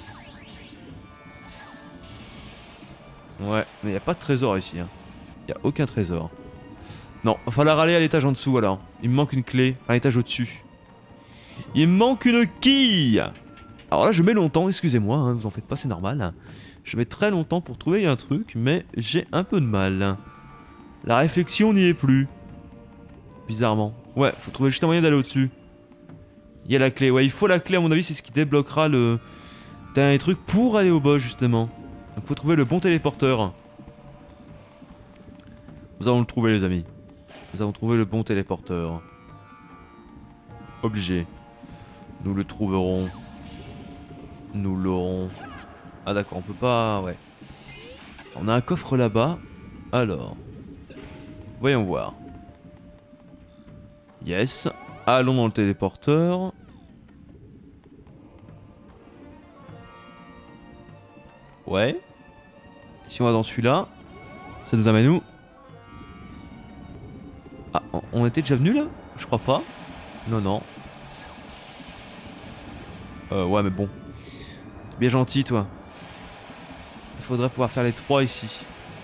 Ouais, mais il n'y a pas de trésor ici. Il n'y a aucun trésor. Non, il va falloir aller à l'étage en dessous alors. Il me manque une clé. Enfin, l'étage au-dessus. Il me manque une quille. Alors là, je mets longtemps, excusez-moi, hein, vous en faites pas, c'est normal. Je mets très longtemps pour trouver un truc, mais j'ai un peu de mal. La réflexion n'y est plus. Bizarrement. Ouais, faut trouver juste un moyen d'aller au-dessus. Il y a la clé, ouais, il faut la clé, à mon avis, c'est ce qui débloquera le dernier truc pour aller au boss, justement. Donc faut trouver le bon téléporteur. Nous allons le trouver, les amis. Nous avons trouvé le bon téléporteur. Obligé. Nous le trouverons. Nous l'aurons. Ah d'accord, on peut pas... Ouais. On a un coffre là-bas. Alors. Voyons voir. Yes. Allons dans le téléporteur. Ouais. Si on va dans celui-là, ça nous amène où? Ah, on était déjà venu là? Je crois pas. Non. Ouais mais bon. Bien gentil toi. Il faudrait pouvoir faire les trois ici.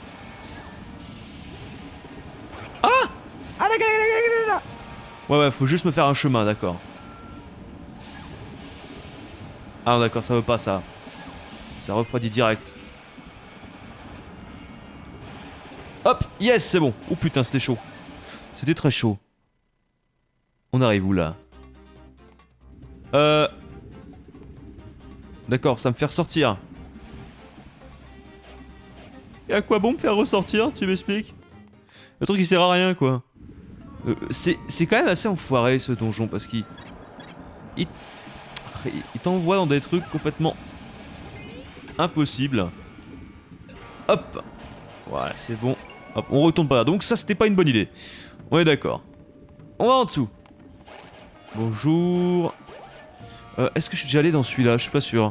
Ah! Ah là. Ouais, faut juste me faire un chemin, d'accord. Ah d'accord, ça veut pas ça. Ça refroidit direct. Hop, yes, c'est bon. Oh putain, c'était chaud. C'était très chaud. On arrive où là? D'accord, ça me fait ressortir. Et à quoi bon me faire ressortir, tu m'expliques? Le truc il sert à rien quoi. C'est quand même assez enfoiré ce donjon parce qu'il il t'envoie dans des trucs complètement impossibles. Hop. Voilà, c'est bon. Hop, on retourne par là. Donc ça, c'était pas une bonne idée. On est d'accord. On va en dessous. Bonjour. Est-ce que je suis déjà allé dans celui-là? Je suis pas sûr.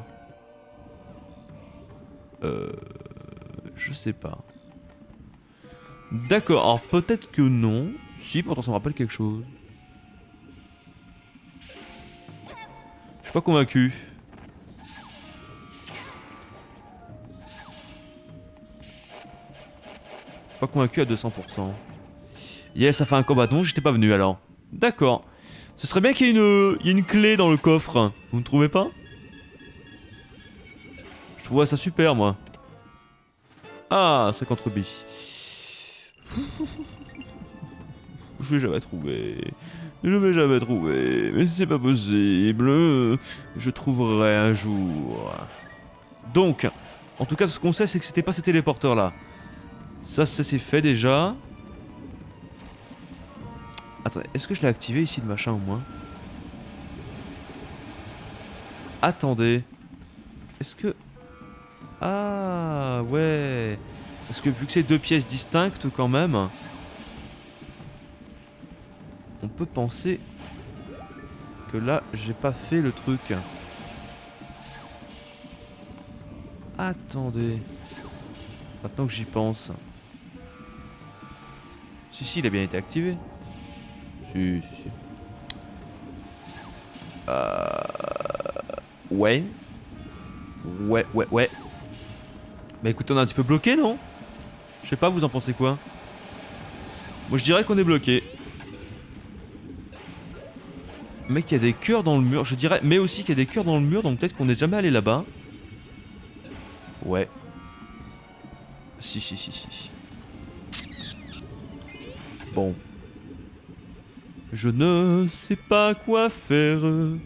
Je sais pas. D'accord, alors peut-être que non. Si, pourtant ça me rappelle quelque chose. Je suis pas convaincu. Pas convaincu à 200%. Yes, ça fait un combat. Non, j'étais pas venu alors. D'accord. Ce serait bien qu'il y ait une clé dans le coffre. Vous ne trouvez pas? Je trouverais ça super, moi. Ah, 50 rubis. Je vais jamais trouver. Je vais jamais trouver. Mais c'est pas possible. Je trouverai un jour. Donc, en tout cas, ce qu'on sait, c'est que c'était pas ces téléporteurs là. Ça c'est fait déjà. Attendez, est-ce que je l'ai activé ici le machin au moins? Attendez. Est-ce que... Ah ouais. Parce que vu que c'est deux pièces distinctes quand même, on peut penser que là j'ai pas fait le truc. Attendez. Maintenant que j'y pense. Si, il a bien été activé. Si. Ouais. Ouais. Bah écoutez, on est un petit peu bloqué, non? Je sais pas, vous en pensez quoi? Moi je dirais qu'on est bloqué. Mais qu'il y a des cœurs dans le mur, je dirais. Mais aussi qu'il y a des cœurs dans le mur, donc peut-être qu'on n'est jamais allé là-bas. Ouais. Si. Bon. Je ne sais pas quoi faire.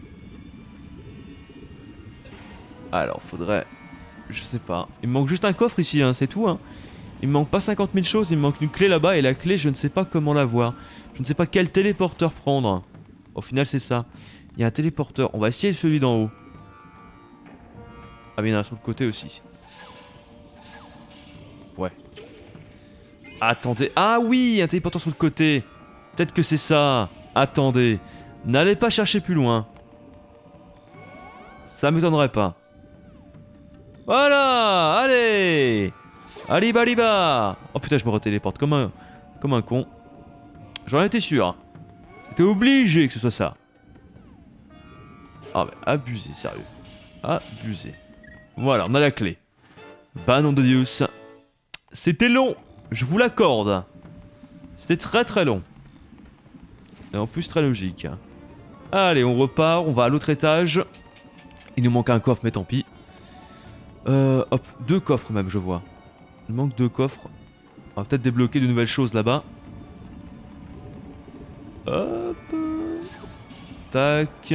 Alors, faudrait... Je sais pas. Il me manque juste un coffre ici, hein, c'est tout. Hein. Il me manque pas 50 000 choses, il me manque une clé là-bas. Et la clé, je ne sais pas comment l'avoir. Je ne sais pas quel téléporteur prendre. Au final, c'est ça. Il y a un téléporteur. On va essayer celui d'en haut. Ah, mais il y en a un sur le côté aussi. Ouais. Attendez. Ah oui, un téléporteur sur le côté. Peut-être que c'est ça. Attendez. N'allez pas chercher plus loin. Ça m'étonnerait pas. Voilà. Allez. Aliba. Oh putain, je me retéléporte comme un con. J'en étais sûr. T'es obligé que ce soit ça. Ah mais abusé, sérieux. Abusé. Voilà, on a la clé. Bah nom de Dieu. C'était long. Je vous l'accorde. C'était très long. Et en plus très logique. Allez, on repart, on va à l'autre étage. Il nous manque un coffre, mais tant pis. Hop, 2 coffres même, je vois. Il manque 2 coffres. On va peut-être débloquer de nouvelles choses là-bas. Hop. Tac.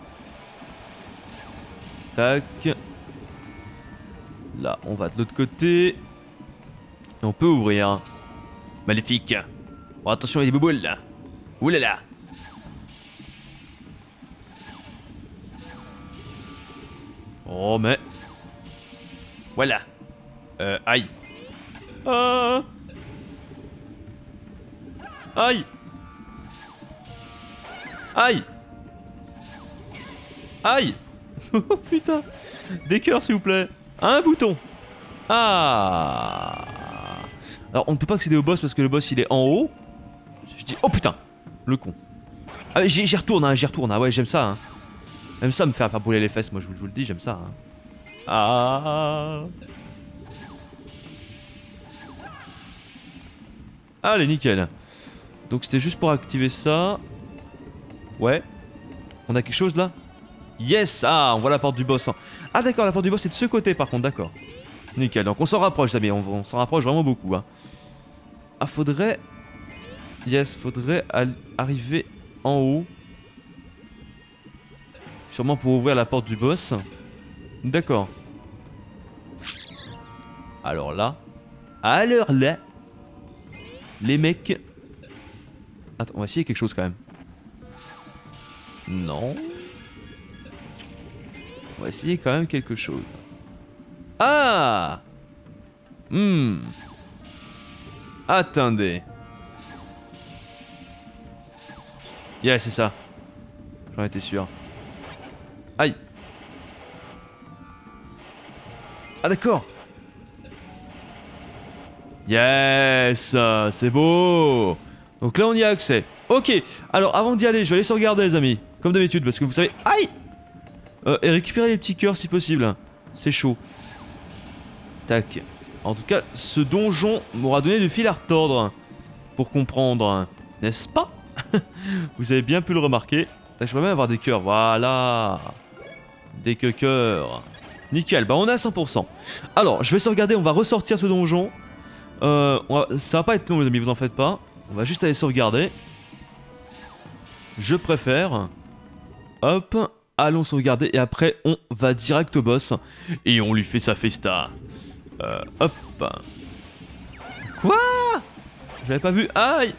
Là, on va de l'autre côté. Et on peut ouvrir. Maléfique. Oh, attention, il y a des bouboules là. Oulala. Oh mais... Voilà. Aïe. Ah. Aïe. Oh putain. Des cœurs s'il vous plaît. Un bouton. Ah. Alors on ne peut pas accéder au boss parce que le boss il est en haut. Je dis... Oh putain. Le con. Ah j'y retourne, hein, Ah ouais, j'aime ça, hein. J'aime ça me faire brûler les fesses, moi je vous le dis, j'aime ça, hein. Ah. Allez, nickel. Donc c'était juste pour activer ça. Ouais. On a quelque chose là? Yes. Ah, on voit la porte du boss. Ah d'accord, la porte du boss est de ce côté par contre, d'accord. Nickel, donc on s'en rapproche, amis, on s'en rapproche vraiment beaucoup, hein. Ah, faudrait... Yes, faudrait arriver en haut. Sûrement pour ouvrir la porte du boss. D'accord. Alors là... Les mecs... Attends, on va essayer quelque chose quand même. Non. On va essayer quand même quelque chose. Ah! Attendez. Yeah, c'est ça. J'en étais sûr. Aïe. Ah d'accord. Yes, c'est beau. Donc là on y a accès. Ok, alors avant d'y aller, je vais aller sauvegarder les amis. Comme d'habitude, parce que vous savez... Aïe. Et récupérer les petits cœurs si possible. C'est chaud. Tac. En tout cas, ce donjon m'aura donné du fil à retordre. Pour comprendre. N'est-ce pas? Vous avez bien pu le remarquer. Je peux même avoir des cœurs, voilà. Des cœurs. Nickel, bah on est à 100%. Alors, je vais sauvegarder, on va ressortir ce donjon. Ça va pas être long les amis, vous en faites pas. On va juste aller sauvegarder. Je préfère. Hop, allons sauvegarder et après on va direct au boss. Et on lui fait sa festa. Hop. Quoi? J'avais pas vu, aïe.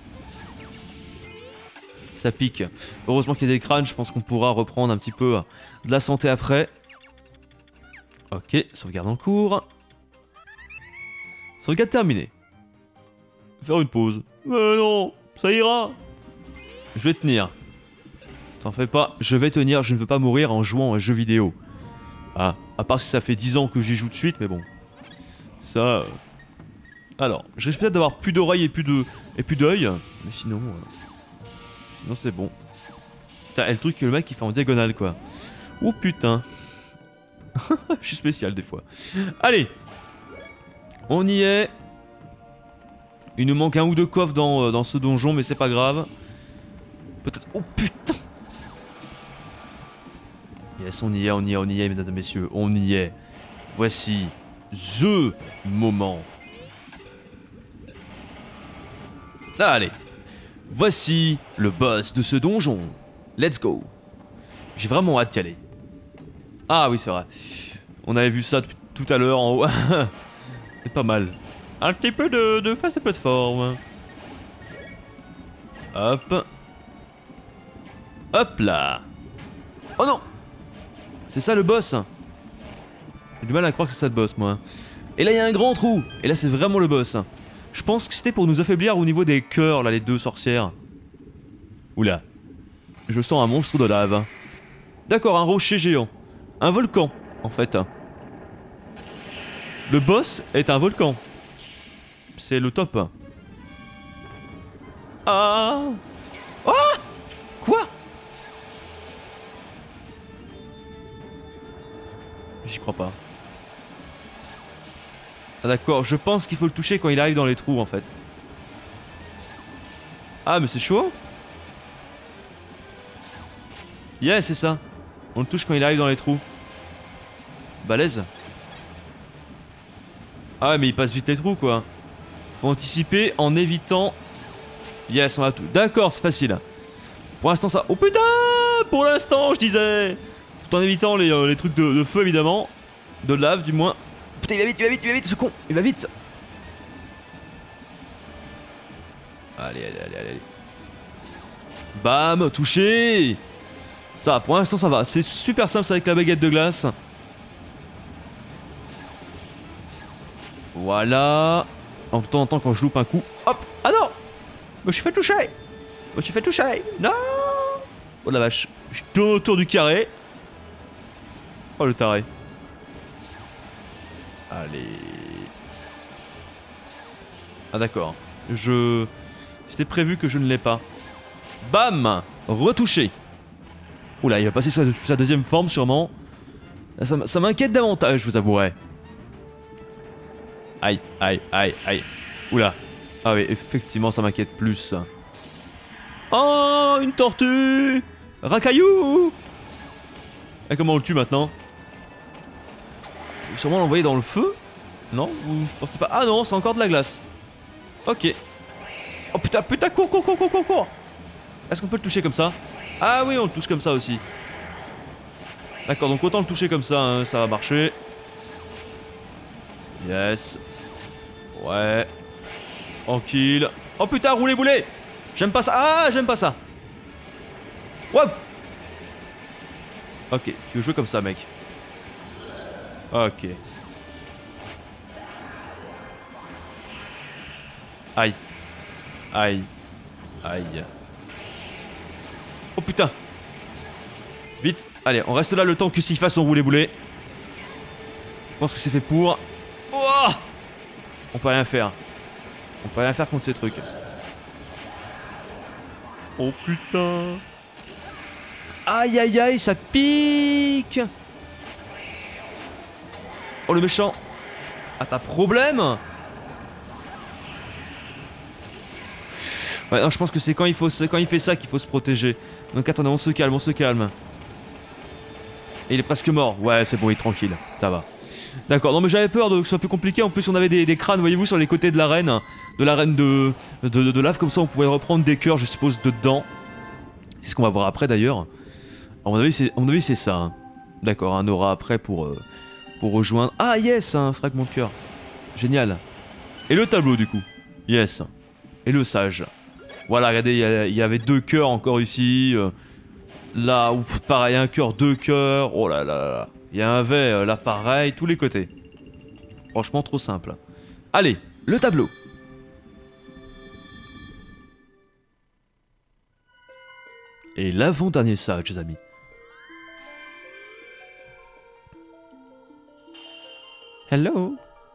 Ça pique. Heureusement qu'il y a des crânes, je pense qu'on pourra reprendre un petit peu de la santé après. Ok, sauvegarde en cours. Sauvegarde terminée. Faire une pause. Mais non, ça ira. Je vais tenir. T'en fais pas, je vais tenir, je ne veux pas mourir en jouant à un jeu vidéo. Ah, à part si ça fait 10 ans que j'y joue de suite, mais bon. Ça... Alors, je risque peut-être d'avoir plus d'oreilles et plus d'œil. Mais sinon... Sinon c'est bon. Putain, et le truc que le mec il fait en diagonale quoi. Oh putain. Je suis spécial des fois. Allez. On y est. Il nous manque un ou deux coffres dans ce donjon mais c'est pas grave. Peut-être... Oh putain. Yes, on y est mesdames et messieurs. On y est. Voici THE moment. Allez. Voici le boss de ce donjon. Let's go. J'ai vraiment hâte d'y aller. Ah oui, c'est vrai. On avait vu ça tout à l'heure en haut. C'est pas mal. Un petit peu de phase de plateforme. Hop. Hop là. Oh non. C'est ça le boss. J'ai du mal à croire que c'est ça le boss, moi. Et là, il y a un grand trou. Et là, c'est vraiment le boss. Je pense que c'était pour nous affaiblir au niveau des cœurs, là, les deux sorcières. Oula. Je sens un monstre de lave. D'accord, un rocher géant. Un volcan, en fait. Le boss est un volcan. C'est le top. Ah. Ah. Quoi? J'y crois pas. Ah d'accord, je pense qu'il faut le toucher quand il arrive dans les trous en fait. Ah mais c'est chaud. Yeah, c'est ça. On le touche quand il arrive dans les trous. Balèze. Ah ouais, mais il passe vite les trous quoi. Faut anticiper en évitant. Yes, on a tout. D'accord, c'est facile. Pour l'instant ça... Oh putain. Pour l'instant je disais. Tout en évitant les trucs de feu évidemment. De lave du moins. Putain, il va vite, ce con. Il va vite. Allez. Bam, touché. Ça, pour l'instant, ça va. C'est super simple, ça, avec la baguette de glace. Voilà. En temps en temps, quand je loupe un coup... Hop. Ah non. Je me suis fait toucher. Non. Oh la vache. Je tourne autour du carré. Oh le taré. Allez. Ah d'accord. C'était prévu que je ne l'ai pas. Bam. Retouché. Oula, il va passer sur sa deuxième forme sûrement. Ça m'inquiète davantage, je vous avouerai. Aïe. Oula. Ah oui, effectivement, ça m'inquiète plus. Oh, une tortue. Racaillou. Et comment on le tue maintenant? Faut sûrement l'envoyer dans le feu? Non? Vous pensez pas? Ah non, c'est encore de la glace. Ok. Oh putain, cours. Est-ce qu'on peut le toucher comme ça? Ah oui, on le touche comme ça aussi. D'accord, donc autant le toucher comme ça, hein, ça va marcher. Yes. Ouais. Tranquille. Oh putain, roulez boulet. J'aime pas ça. Ah, j'aime pas ça. Wow. Ok, tu veux jouer comme ça, mec. Ok. Aïe. Aïe. Aïe. Oh putain. Vite. Allez, on reste là le temps que s'il fasse son roulé-boulé. Je pense que c'est fait pour... Oh, on peut rien faire. On peut rien faire contre ces trucs. Oh putain. Aïe aïe aïe, ça pique. Oh le méchant. Ah t'as problème. Ouais non, je pense que c'est quand il fait ça qu'il faut se protéger. Donc attendez, on se calme, on se calme. Et il est presque mort. Ouais c'est bon, il est tranquille, ça va. D'accord, non mais j'avais peur que ce soit un peu compliqué. En plus on avait des crânes, voyez-vous, sur les côtés de l'arène. De l'arène de lave, comme ça on pouvait reprendre des cœurs, je suppose, dedans. C'est ce qu'on va voir après d'ailleurs. À mon avis c'est ça. Hein. D'accord, un aura après pour rejoindre... Ah yes, un fragment de cœur. Génial. Et le tableau du coup. Yes. Et le sage. Voilà, regardez, il y avait 2 cœurs encore ici. Là, ouf, pareil, un cœur, 2 cœurs. Oh là là là. Il y a un V, là pareil, tous les côtés. Franchement, trop simple. Allez, le tableau. Et l'avant-dernier sage, les amis. Hello.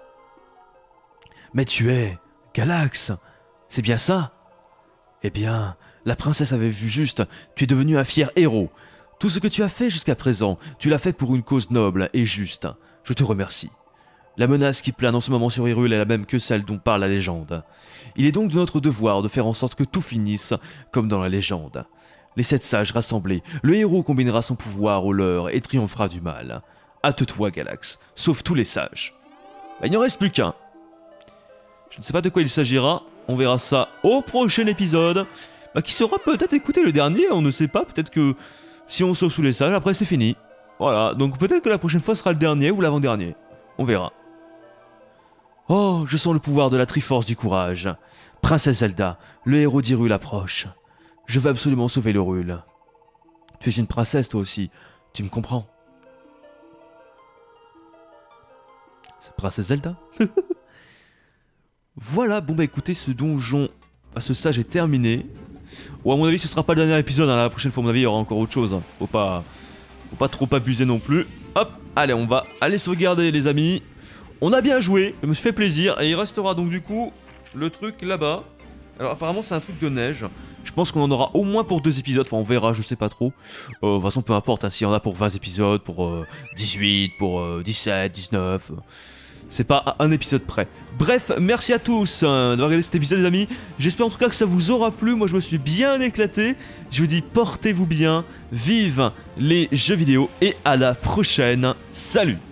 Mais tu es Galax. C'est bien ça? Eh bien, la princesse avait vu juste, tu es devenu un fier héros. Tout ce que tu as fait jusqu'à présent, tu l'as fait pour une cause noble et juste. Je te remercie. La menace qui plane en ce moment sur Hyrule est la même que celle dont parle la légende. Il est donc de notre devoir de faire en sorte que tout finisse comme dans la légende. Les 7 sages rassemblés, le héros combinera son pouvoir au leur et triomphera du mal. Hâte-toi, Galax, sauve tous les sages. Bah, il n'y en reste plus qu'un. Je ne sais pas de quoi il s'agira, on verra ça au prochain épisode. Bah, qui sera peut-être écouté le dernier, on ne sait pas, peut-être que si on sauve tous les sages, après c'est fini. Voilà, donc peut-être que la prochaine fois sera le dernier ou l'avant-dernier. On verra. Oh, je sens le pouvoir de la Triforce du courage. Princesse Zelda, le héros d'Hyrule approche. Je veux absolument sauver l'Hyrule. Tu es une princesse toi aussi, tu me comprends? C'est Princesse Zelda. Voilà, bon bah écoutez, ce donjon, ce sage est terminé. Bon, à mon avis ce sera pas le dernier épisode, hein. La prochaine fois à mon avis il y aura encore autre chose. Hein. Faut pas trop abuser non plus. Hop, allez on va aller sauvegarder les amis. On a bien joué, je me suis fait plaisir. Et il restera donc du coup le truc là-bas. Alors apparemment c'est un truc de neige. Je pense qu'on en aura au moins pour 2 épisodes, enfin on verra, je sais pas trop. De toute façon peu importe, hein, s'il y en a pour 20 épisodes, pour 18, pour 17, 19... C'est pas à un épisode près. Bref, merci à tous d'avoir regardé cet épisode les amis. J'espère en tout cas que ça vous aura plu. Moi je me suis bien éclaté. Je vous dis portez-vous bien, vive les jeux vidéo et à la prochaine. Salut!